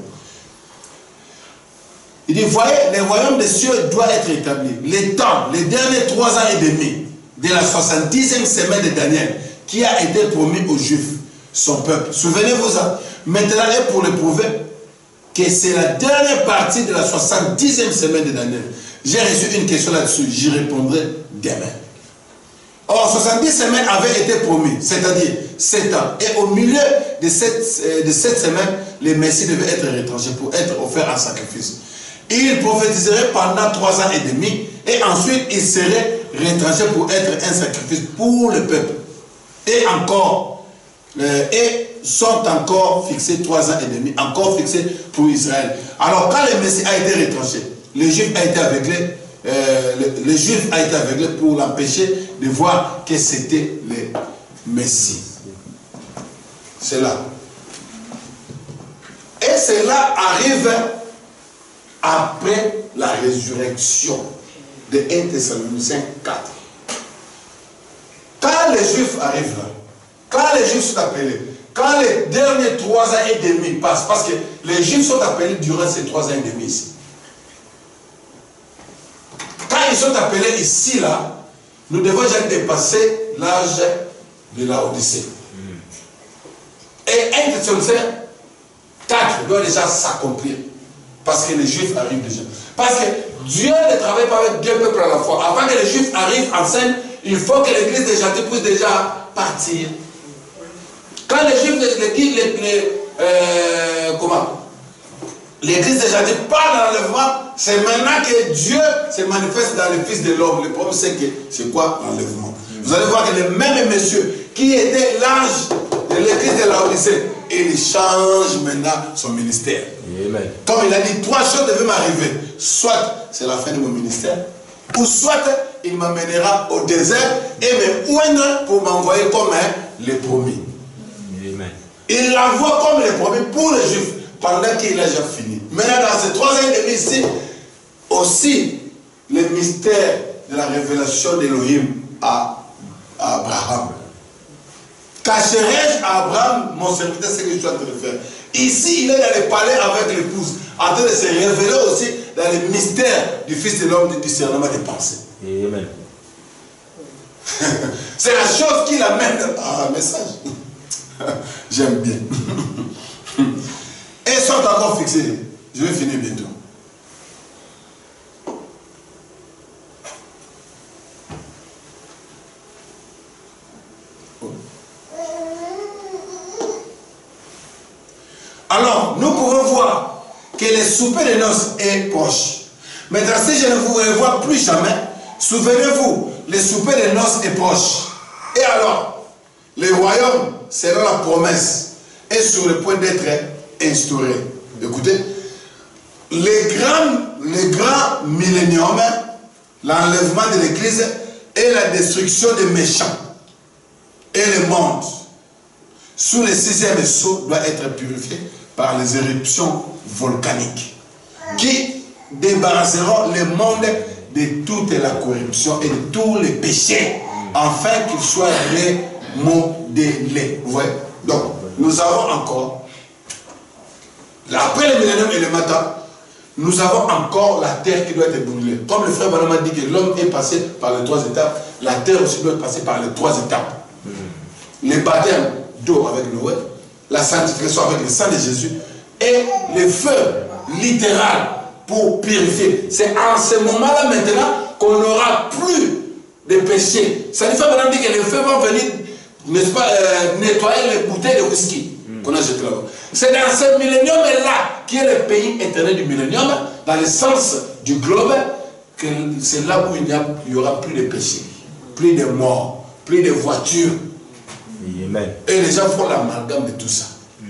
Speaker 1: Il dit, voyez, le royaume des cieux doit être établi. Les temps, les derniers trois ans et demi, de la soixante-dixième semaine de Daniel, qui a été promis aux Juifs, son peuple. Souvenez-vous-en. Maintenant, et pour le prouver, que c'est la dernière partie de la soixante-dixième semaine de Daniel. J'ai reçu une question là-dessus, j'y répondrai demain. Or, soixante-dix semaines avaient été promis, c'est-à-dire sept ans. Et au milieu de cette, de cette semaine, les messies devaient être retranchés pour être offerts en sacrifice. Il prophétiserait pendant trois ans et demi, et ensuite il serait retranché pour être un sacrifice pour le peuple. Et encore, euh, et sont encore fixés trois ans et demi, encore fixés pour Israël. Alors quand le Messie a été retranché, le Juif a été aveuglé, euh, le, le Juif a été aveuglé pour l'empêcher de voir que c'était le Messie. C'est là. Et cela arrive après la résurrection de un Thessaloniciens quatre. Quand les Juifs arrivent là, quand les Juifs sont appelés, quand les derniers trois ans et demi passent, parce que les Juifs sont appelés durant ces trois ans et demi ici. Quand ils sont appelés ici, là, nous devons déjà dépasser l'âge de la Odyssée. Et un Thessaloniciens quatre doit déjà s'accomplir. Parce que les Juifs arrivent déjà. Parce que Dieu ne travaille pas avec deux peuples à la fois. Avant que les Juifs arrivent en scène, il faut que l'église des gentils puisse déjà partir. Quand les Juifs, l'église, les, les, euh, comment l'église des gentils part dans l'enlèvement, c'est maintenant que Dieu se manifeste dans le Fils de l'homme. Le problème, c'est que c'est quoi l'enlèvement? Vous allez voir que le même monsieur qui était l'ange de l'église de la Odyssée, il change maintenant son ministère. Amen. Comme il a dit, trois choses devaient m'arriver. Soit c'est la fin de mon ministère, ou soit il m'amènera au désert et me oindre pour m'envoyer comme un, les promis. Amen. Il l'envoie comme les promis pour les Juifs pendant qu'il a déjà fini. Maintenant, dans ces trois ans et demi ici, aussi le mystère de la révélation d'Élohim à, à Abraham. Cacherai-je à Abraham, mon serviteur, ce que je suis en train de faire. Ici, il est dans le palais avec l'épouse, en train de se révéler aussi dans le mystère du Fils de l'homme, du discernement des pensées. Amen. C'est la chose qui l'amène à un message. J'aime bien. Et sont encore fixés. Je vais finir bientôt. Alors, nous pouvons voir que le souper de noces est proche. Maintenant, si je ne vous revois plus jamais, souvenez-vous, le souper de noces est proche. Et alors, le royaume, selon la promesse, est sur le point d'être instauré. Écoutez, le grand, le grand millénium, l'enlèvement de l'Église et la destruction des méchants et le monde sous le sixième sceau, doit être purifié par les éruptions volcaniques qui débarrasseront le monde de toute la corruption et de tous les péchés, afin qu'il soit remodelé. Vous voyez? Donc, nous avons encore, après le millénium et le matin, nous avons encore la terre qui doit être brûlée. Comme le frère Branham a dit que l'homme est passé par les trois étapes, la terre aussi doit passer par les trois étapes. Les baptêmes d'eau avec Noé, la sanctification avec le sang de Jésus et le feu littéral pour purifier. C'est en ce moment-là maintenant qu'on n'aura plus de péchés. Ça veut dire que le feu va venir, n'est-ce pas, euh, nettoyer les bouteilles de whisky mm. qu'on a jetées là-bas. C'est dans ce millénium-là qui est le pays éternel du millénium, dans le sens du globe, que c'est là où il n'y aura plus de péchés, plus de morts, plus de voitures. Amen. Et les gens font l'amalgame de tout ça. Mm.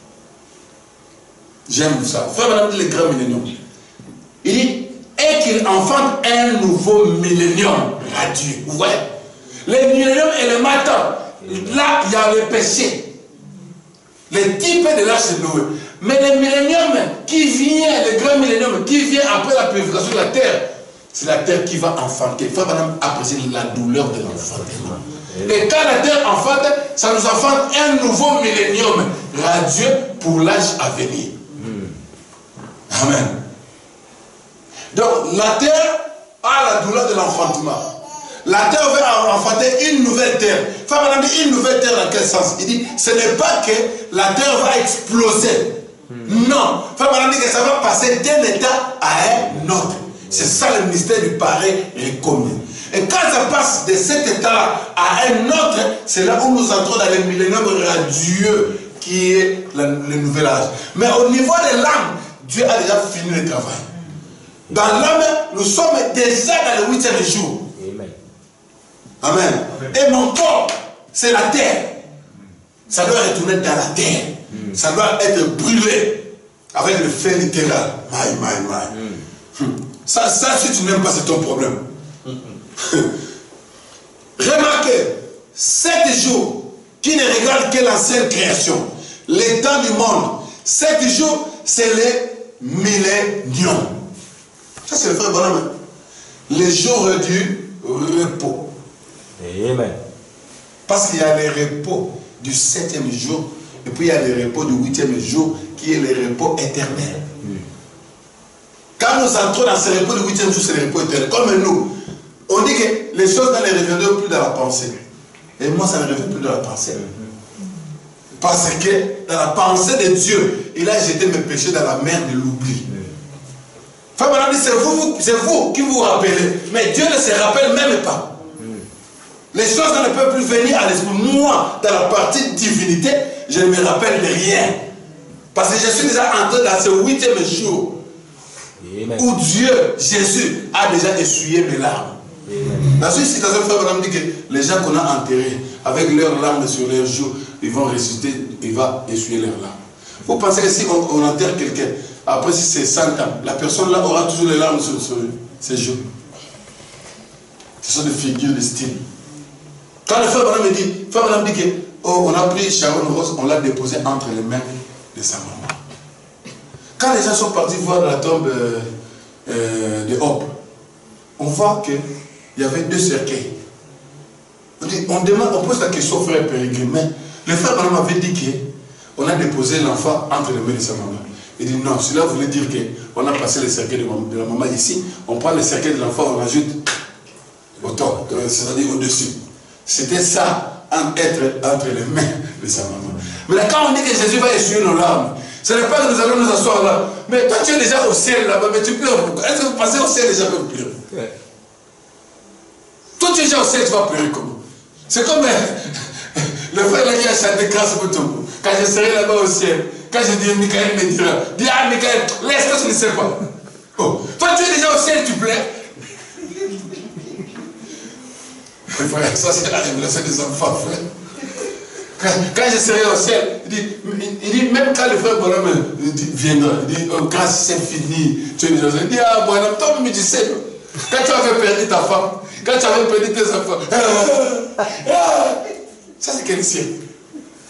Speaker 1: J'aime ça. Frère Madame dit le grand millénium. Il dit, et qu'il enfante un nouveau millénium radieux. Vous voyez? Le millénium et le matin, là, il y a le péché. Le type de l'âge de Noé. Mais le millénium qui vient, le grand millénium qui vient après la purification de la terre, c'est la terre qui va enfanter. Il faut vraiment apprécier la douleur de l'enfantement. Et quand la terre enfante, ça nous enfante un nouveau millénium radieux pour l'âge à venir. Amen. Donc la terre a la douleur de l'enfantement. La terre va enfanter une nouvelle terre. Enfin, madame dit une nouvelle terre dans quel sens? Il dit, ce n'est pas que la terre va exploser. Hmm. Non. Enfin, madame dit que ça va passer d'un état à un autre. C'est ça le mystère du pareil reconnu. Et quand ça passe de cet état à un autre, c'est là où nous entrons dans le millénium radieux qui est le, le nouvel âge. Mais au niveau de l'âme, Dieu a déjà fini le travail. Dans l'âme, nous sommes déjà dans le huitième jour. Amen. Amen. Et mon corps, c'est la terre. Ça doit retourner dans la terre. Mm. Ça doit être brûlé avec le feu littéral. My, my, my. Mm. Ça, ça, si tu n'aimes pas, c'est ton problème. Mm. Remarquez, sept jours qui ne regardent que l'ancienne création, les temps du monde, sept jours, c'est les milléniums. Ça, c'est le frère Branham. Les jours du repos. Amen. Parce qu'il y a le repos du septième jour, et puis il y a le repos du huitième jour, qui est le repos éternel. Mm. Quand nous entrons dans ce repos du huitième jour, c'est le repos éternel. Comme nous, on dit que les choses ne les reviennent plus dans la pensée. Et moi, ça ne revient plus dans la pensée. Mm. Parce que dans la pensée de Dieu, il a jeté mes péchés dans la mer de l'oubli. Enfin, madame dit, c'est vous, c'est vous qui vous rappelez. Mais Dieu ne se rappelle même pas. Les choses ne peuvent plus venir à l'esprit. Moi, dans la partie divinité, je ne me rappelle de rien. Parce que je suis déjà entré dans ce huitième jour. Amen. Où Dieu, Jésus, a déjà essuyé mes larmes. Amen. Dans une citation, frère Branham dit que les gens qu'on a enterrés, avec leurs larmes sur leurs joues, ils vont ressusciter, il va essuyer leurs larmes. Vous pensez que si on, on enterre quelqu'un, après si c'est cent ans, la personne là aura toujours les larmes sur, sur ses joues. Ce sont des figures de style. Quand le frère Branham me dit, le frère Branham dit que oh, on a pris Sharon Rose, on l'a déposé entre les mains de sa maman. Quand les gens sont partis voir la tombe euh, euh, de Hope, on voit qu'il y avait deux cercueils. On, dit, on, demande, on pose la question au frère Pérégrin, mais le frère Branham avait dit qu'on a déposé l'enfant entre les mains de sa maman. Il dit non, cela voulait dire qu'on a passé le cercueil de, de la maman ici, on prend le cercueil de l'enfant, on ajoute au top, c'est-à-dire au-dessus. C'était ça, être entre les mains de sa maman. Mais là, quand on dit que Jésus va essuyer nos larmes, ce n'est pas que nous allons nous asseoir là. Mais toi, tu es déjà au ciel là-bas, mais tu pleures pourquoi? Est-ce que vous passez au ciel déjà que vous pleurez? Ouais. Toi, tu es déjà au ciel, tu vas pleurer comment? C'est comme euh, le frère là qui a chanté grâce pour tout. Quand je serai là-bas au ciel, quand je dis Michael me dira, dis ah Michael, laisse-toi, tu ne sais pas. Oh. Toi, tu es déjà au ciel, tu pleures. Frère, ça c'est la révélation des enfants, frère. Quand, quand je serai au ciel, il dit, il dit même quand le frère Branham viendra, il dit, oh, quand c'est fini, tu es déjà au ciel. Il dit, ah, Branham, toi, mais tu sais, quand tu avais perdu ta femme, quand tu avais perdu tes enfants, ah, ah, ça c'est quel ciel?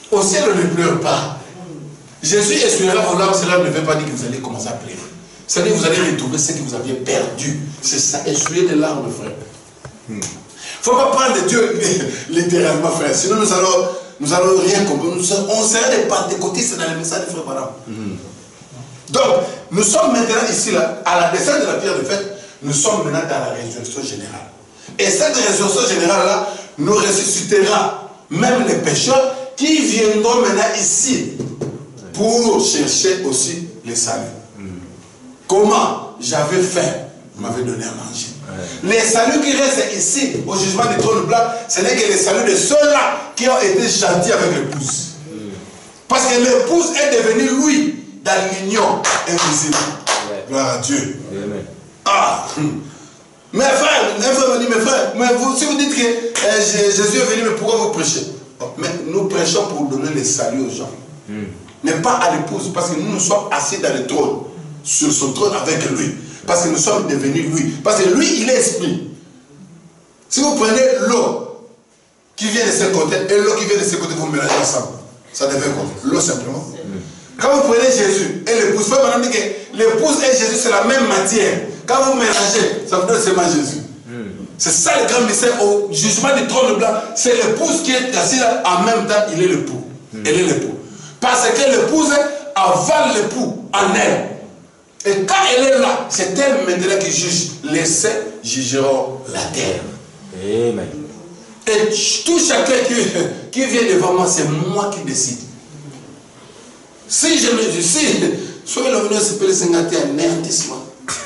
Speaker 1: Au ciel, on ne pleure pas. Jésus essuiera vos larmes, cela ne veut pas dire que vous allez commencer à pleurer. C'est-à-dire que vous allez retrouver ce que vous aviez perdu. C'est ça, essuyer des larmes, frère. Il ne faut pas prendre Dieu littéralement, frère. Sinon, nous allons, nous allons rien comprendre. On serait des pentecôtistes dans le message de frère Branham. Mm. Donc, nous sommes maintenant ici, là, à la descente de la pierre de fête, nous sommes maintenant dans la résurrection générale. Et cette résurrection générale-là nous ressuscitera même les pécheurs qui viendront maintenant ici pour chercher aussi les saluts. Mm. Comment? J'avais faim, vous m'avez donné à manger. Ouais. Les saluts qui restent ici, au jugement du trône blanc, ce n'est que les saluts de ceux-là qui ont été châtiés avec l'épouse. Mm. Parce que l'épouse est devenue, lui, dans l'union invisible. Ouais. Gloire à Dieu. Amen. Ah! Mes frères, mes frères me disent, mes frères, mais vous, si vous dites que euh, Jésus est venu, mais pourquoi vous prêchez? Mais nous prêchons pour donner les saluts aux gens. Mm. Mais pas à l'épouse, parce que nous nous sommes assis dans le trône, sur son trône avec lui. Parce que nous sommes devenus lui. Parce que lui, il est esprit. Si vous prenez l'eau qui vient de ce côté et l'eau qui vient de ce côté, vous mélangez ensemble. Ça devient quoi? L'eau simplement. Mm. Quand vous prenez Jésus et l'épouse, vous pouvez dire que l'épouse et Jésus, c'est la même matière. Quand vous mélangez, ça vous donne seulement Jésus. Mm. C'est ça le grand mystère au jugement du trône blanc. C'est l'épouse qui est assise là, en même temps, il est l'époux. Mm. Elle est l'époux. Parce que l'épouse avale l'époux en elle. Et quand elle est là, c'est elle maintenant qui juge. Les saints jugeront la terre. Amen. Et tout chacun qui, qui vient devant moi, c'est moi qui décide. Si je me dis, si, soit le venir s'appelle Singati un anéantissement.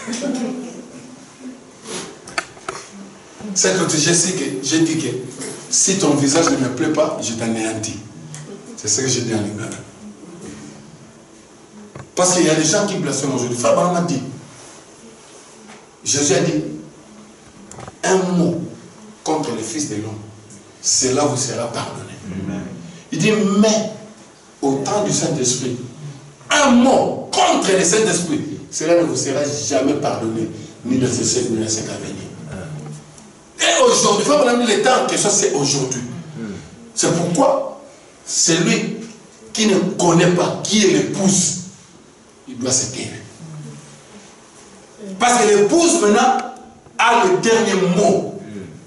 Speaker 1: C'est que je sais que, j'ai dit que si ton visage ne me plaît pas, je t'anéantis. C'est ce que j'ai dit en Lingala. Parce qu'il y a des gens qui blasphèment aujourd'hui. Frère Branham a dit, Jésus a dit, un mot contre le Fils de l'homme, cela vous sera pardonné. Amen. Il dit, mais au temps du Saint-Esprit, un mot contre le Saint-Esprit, cela ne vous sera jamais pardonné, ni dans ce siècle, ni dans ce siècle à venir. Et aujourd'hui, frère Branham dit, le temps que ça c'est aujourd'hui. C'est pourquoi celui qui ne connaît pas qui est l'épouse, il doit se taire. Parce que l'épouse maintenant a le dernier mot.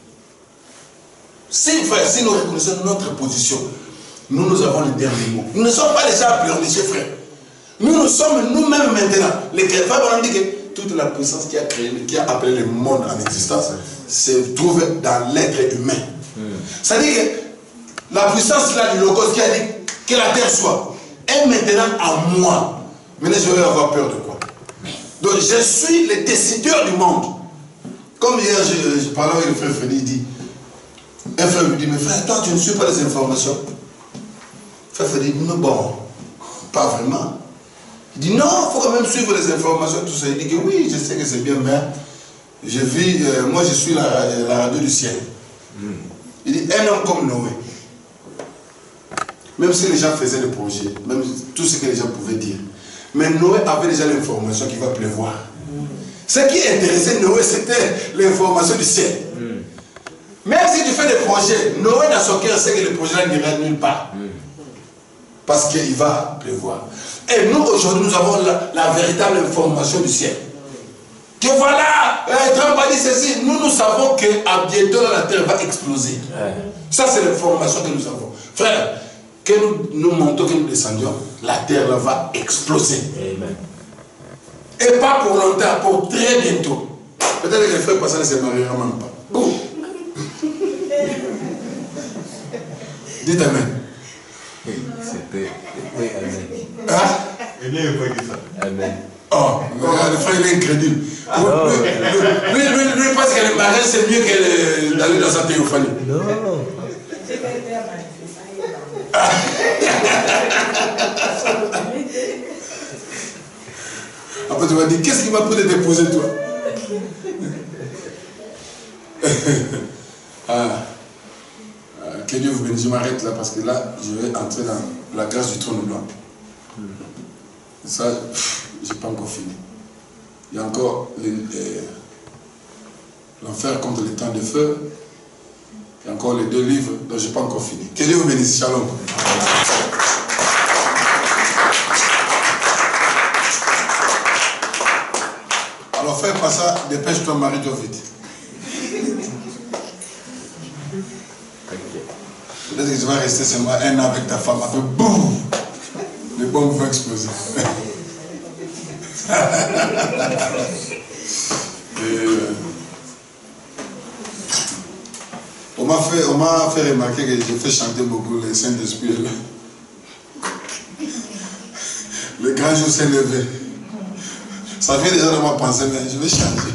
Speaker 1: Si, frère, si nous reconnaissons notre position, nous, nous avons le dernier mot. Nous ne sommes pas déjà pleurnichés, frère. Nous, nous sommes nous-mêmes maintenant. Les frères, on dit que toute la puissance qui a créé, qui a appelé le monde en existence, se trouve dans l'être humain. Mm. C'est-à-dire que la puissance là du Logos qui a dit que la terre soit, est maintenant à moi. Maintenant, je vais avoir peur de quoi? Donc, je suis le décideur du monde. Comme hier, je, je parlais avec le frère Frédéric, il dit, un frère lui dit, mais frère, toi, tu ne suis pas les informations. Frère Frédéric dit, non, bon, pas vraiment. Il dit, non, il faut quand même suivre les informations, tout ça. Il dit que oui, je sais que c'est bien, mais je vis, euh, moi, je suis la, la radio du ciel. Mm. Il dit, un homme comme Noé, même si les gens faisaient des projets, même tout ce que les gens pouvaient dire, mais Noé avait déjà l'information qu'il va pleuvoir. Mm. Ce qui intéressait Noé, c'était l'information du ciel. Mm. Même si tu fais des projets, Noé dans son cœur sait que le projet-là n'ira nulle part. Mm. Parce qu'il va pleuvoir. Et nous, aujourd'hui, nous avons la, la véritable information du ciel. Que voilà, euh, Trump a dit ceci. Nous, nous savons qu'à bientôt, la terre va exploser. Ouais. Ça, c'est l'information que nous avons. Frère, que nous, nous montons, que nous descendions, la terre là, va exploser. Amen. Et pas pour longtemps, pour très bientôt. Peut-être que les frères passants ne se marieront même pas. Oh. Dites Amen. C'était. Oui, Amen. Hein? Il est pas Amen. Oh, le frère il est incrédule. Ah, lui, lui, lui, lui, lui pense que le mariage c'est mieux que d'aller dans sa théophanie. Non. Après tu vas dire, qu'est-ce qui m'a pris de t'épouser toi? Ah. Que Dieu vous bénisse, je m'arrête là parce que là, je vais entrer dans la grâce du trône blanc. Ça, je n'ai pas encore fini. Il y a encore l'enfer contre les temps de feu. Il y a encore les deux livres dont je n'ai pas encore fini. Que Dieu vous bénisse, shalom. frère passe ça, dépêche-toi, marie-toi vite. Peut-être que tu vas rester seulement un an avec ta femme, après boum, les bombes vont exploser. Et, euh, on m'a fait, on m'a fait remarquer que j'ai fait chanter beaucoup le Saint-Esprit. Le grand jour s'est levé. Ça vient déjà dans ma pensée, mais je vais changer.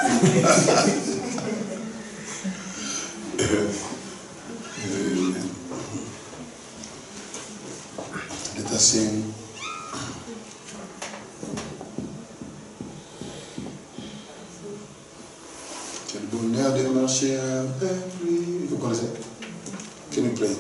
Speaker 1: L'état c'est quel bonheur de marcher avec lui. Vous connaissez? Can you play?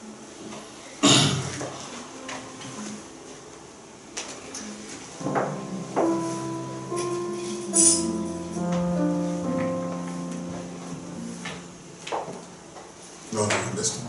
Speaker 1: Non, non, laisse tomber.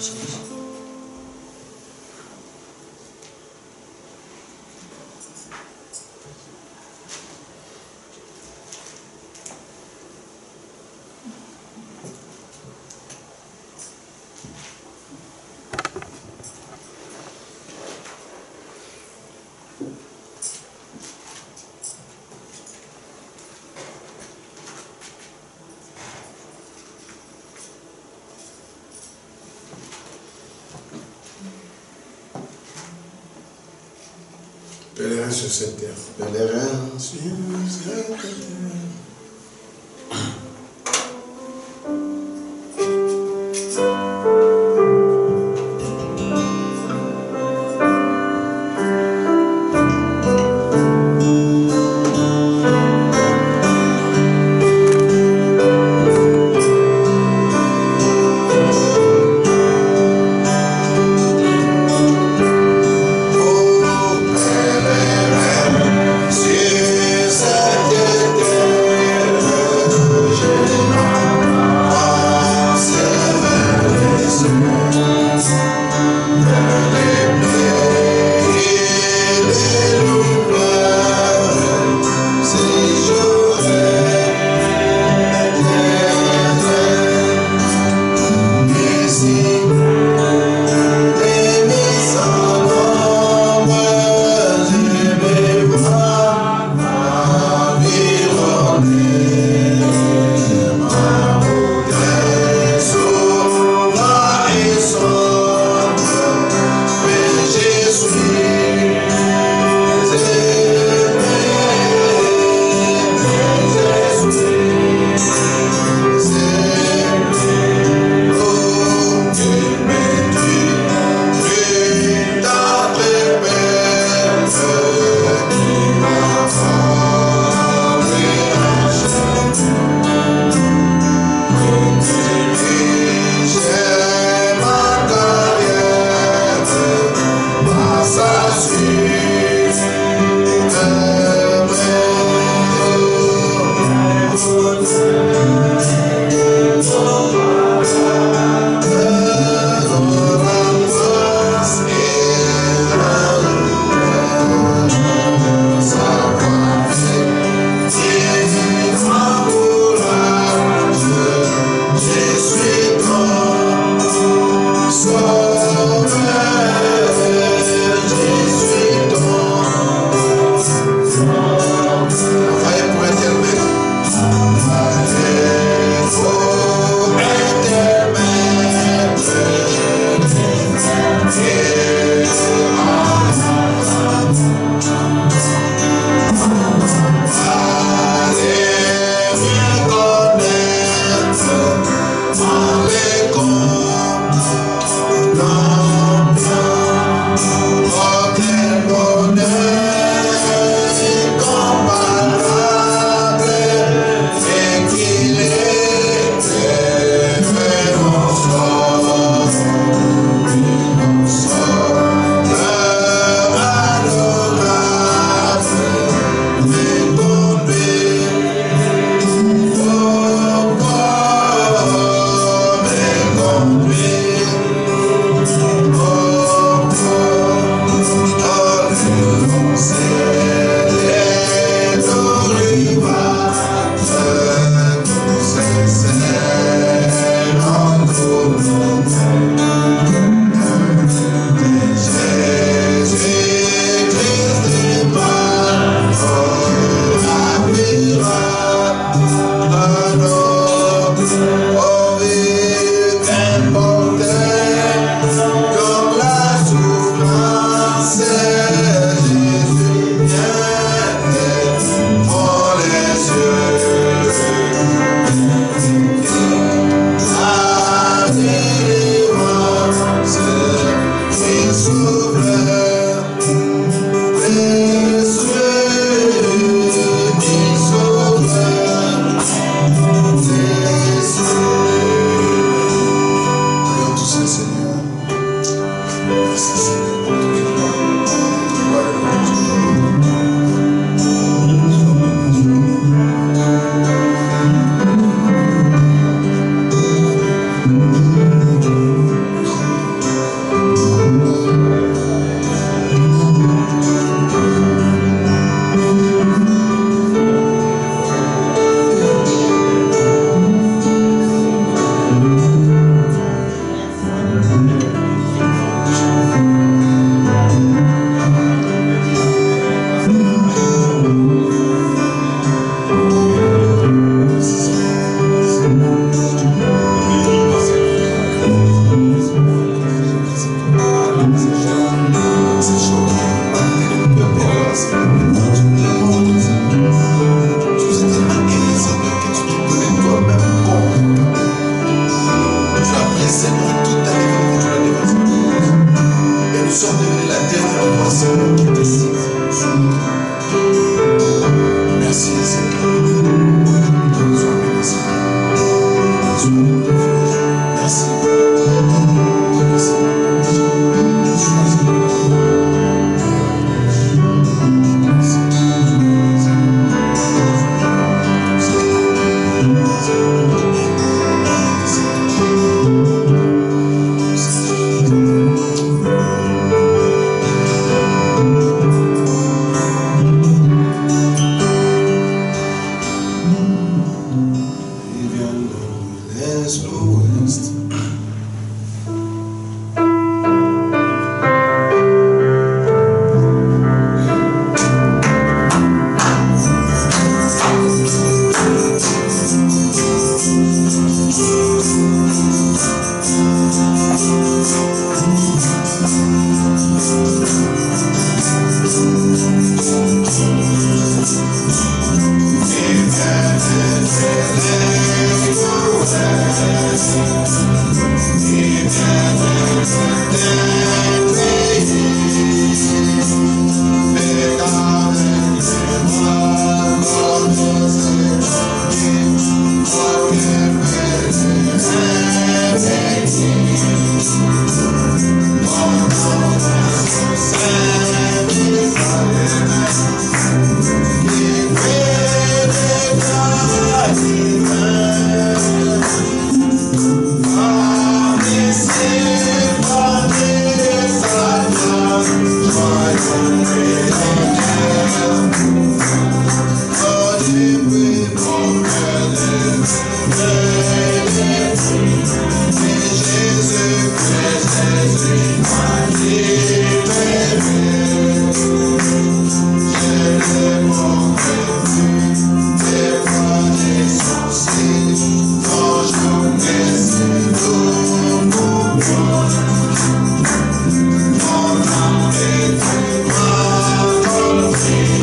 Speaker 1: Pèlerin sur cette terre. Pèlerin sur cette terre.
Speaker 2: Sur cette terre.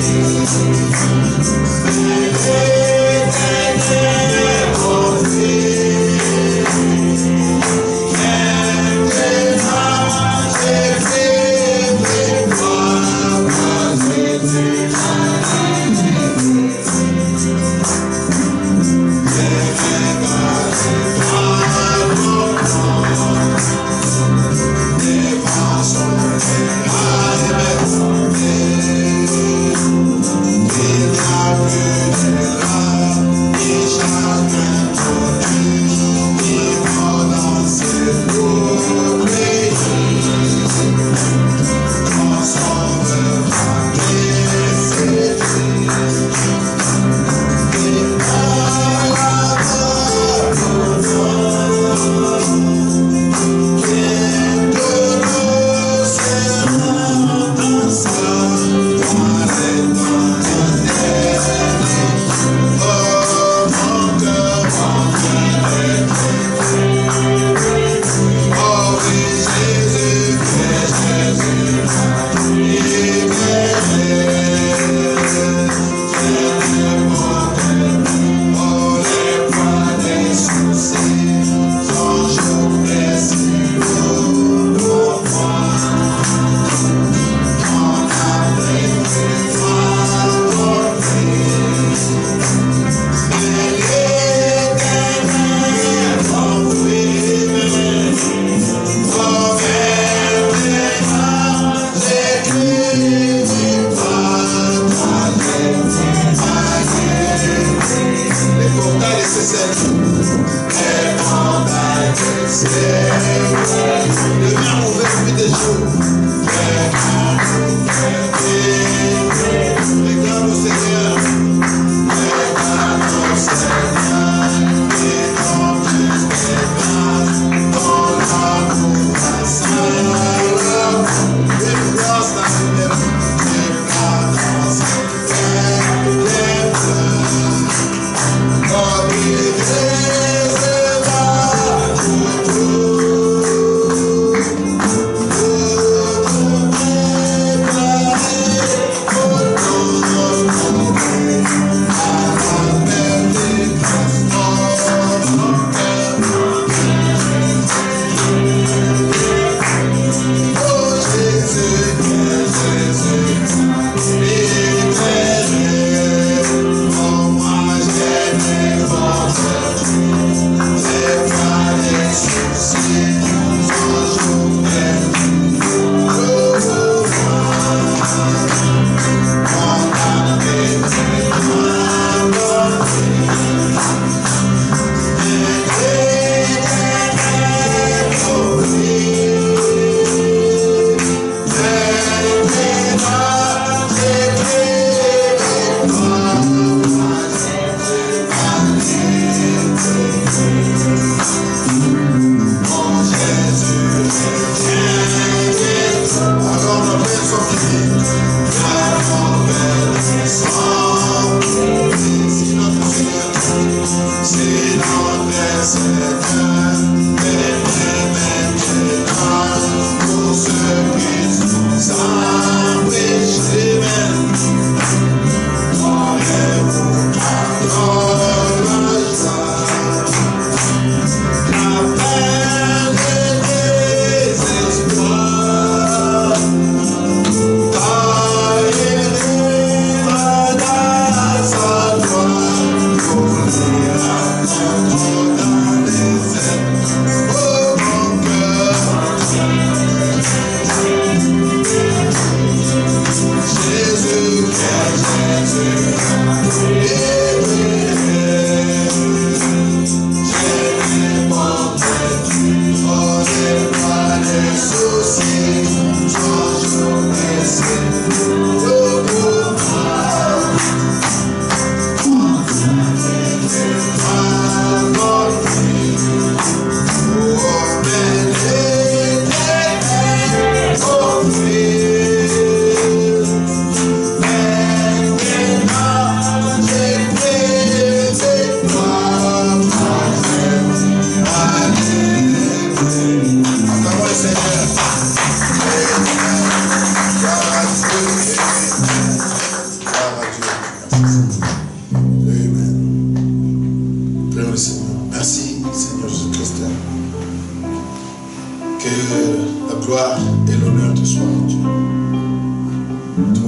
Speaker 1: Good.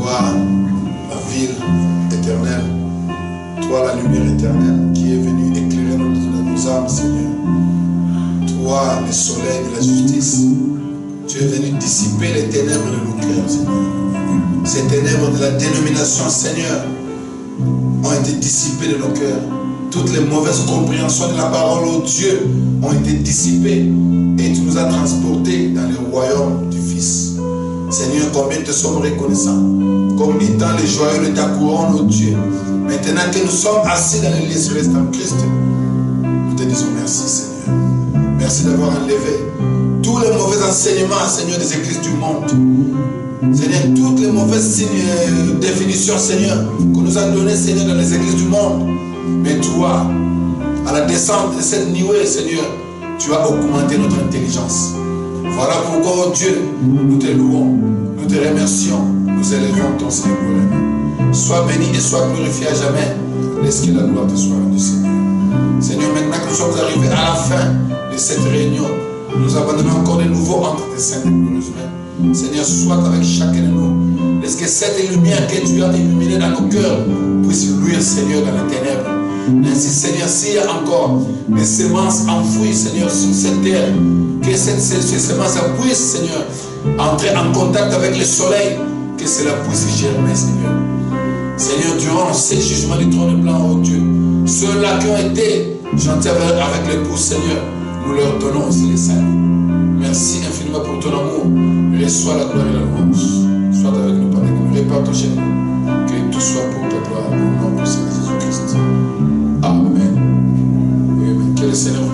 Speaker 1: Toi, la ville éternelle, toi, la lumière éternelle qui est venue éclairer nos, nos âmes, Seigneur. Toi, le soleil de la justice, tu es venu dissiper les ténèbres de nos cœurs, Seigneur. Ces ténèbres de la dénomination, Seigneur, ont été dissipées de nos cœurs. Toutes les mauvaises compréhensions de la parole, oh Dieu, ont été dissipées et tu nous as transportés dans le royaume du Fils. Seigneur, combien te sommes reconnaissants. Comme étant les joyeux de ta couronne, oh Dieu. Maintenant que nous sommes assis dans les lieux célestes en Christ, nous te disons merci, Seigneur. Merci d'avoir enlevé tous les mauvais enseignements, Seigneur, des églises du monde. Seigneur, toutes les mauvaises euh, définitions, Seigneur, qu'on nous a données, Seigneur, dans les églises du monde. Mais toi, à la descente de cette nuée, Seigneur, tu as augmenté notre intelligence. Voilà pourquoi, oh Dieu, nous te louons, nous te remercions, nous élevons ton Seigneur. Sois béni et sois glorifié à jamais. Laisse que la gloire te soit rendue, Seigneur. Seigneur, maintenant que nous sommes arrivés à la fin de cette réunion, nous abandonnons encore de nouveau entre tes saintes et glorieuses mains. Seigneur, sois avec chacun de nous. Laisse que cette lumière que tu as illuminée dans nos cœurs puisse luire, Seigneur, dans les ténèbres. Ainsi, Seigneur, s'il y a encore des semences enfouies, Seigneur, sur cette terre, que cette, ces, ces semences puissent, Seigneur, entrer en contact avec le soleil, que cela puisse germer, Seigneur. Seigneur, durant ces jugements du trône blanc, oh Dieu, ceux-là qui ont été gentils avec l'époux, Seigneur, nous leur donnons aussi les saints. Merci infiniment pour ton amour. Reçois la gloire et la louange. Sois avec nous, Père, que nous répartons chez nous. Que tout soit pour ta gloire, au nom de Seigneur Jésus-Christ. Amen. Amen. Que le Seigneur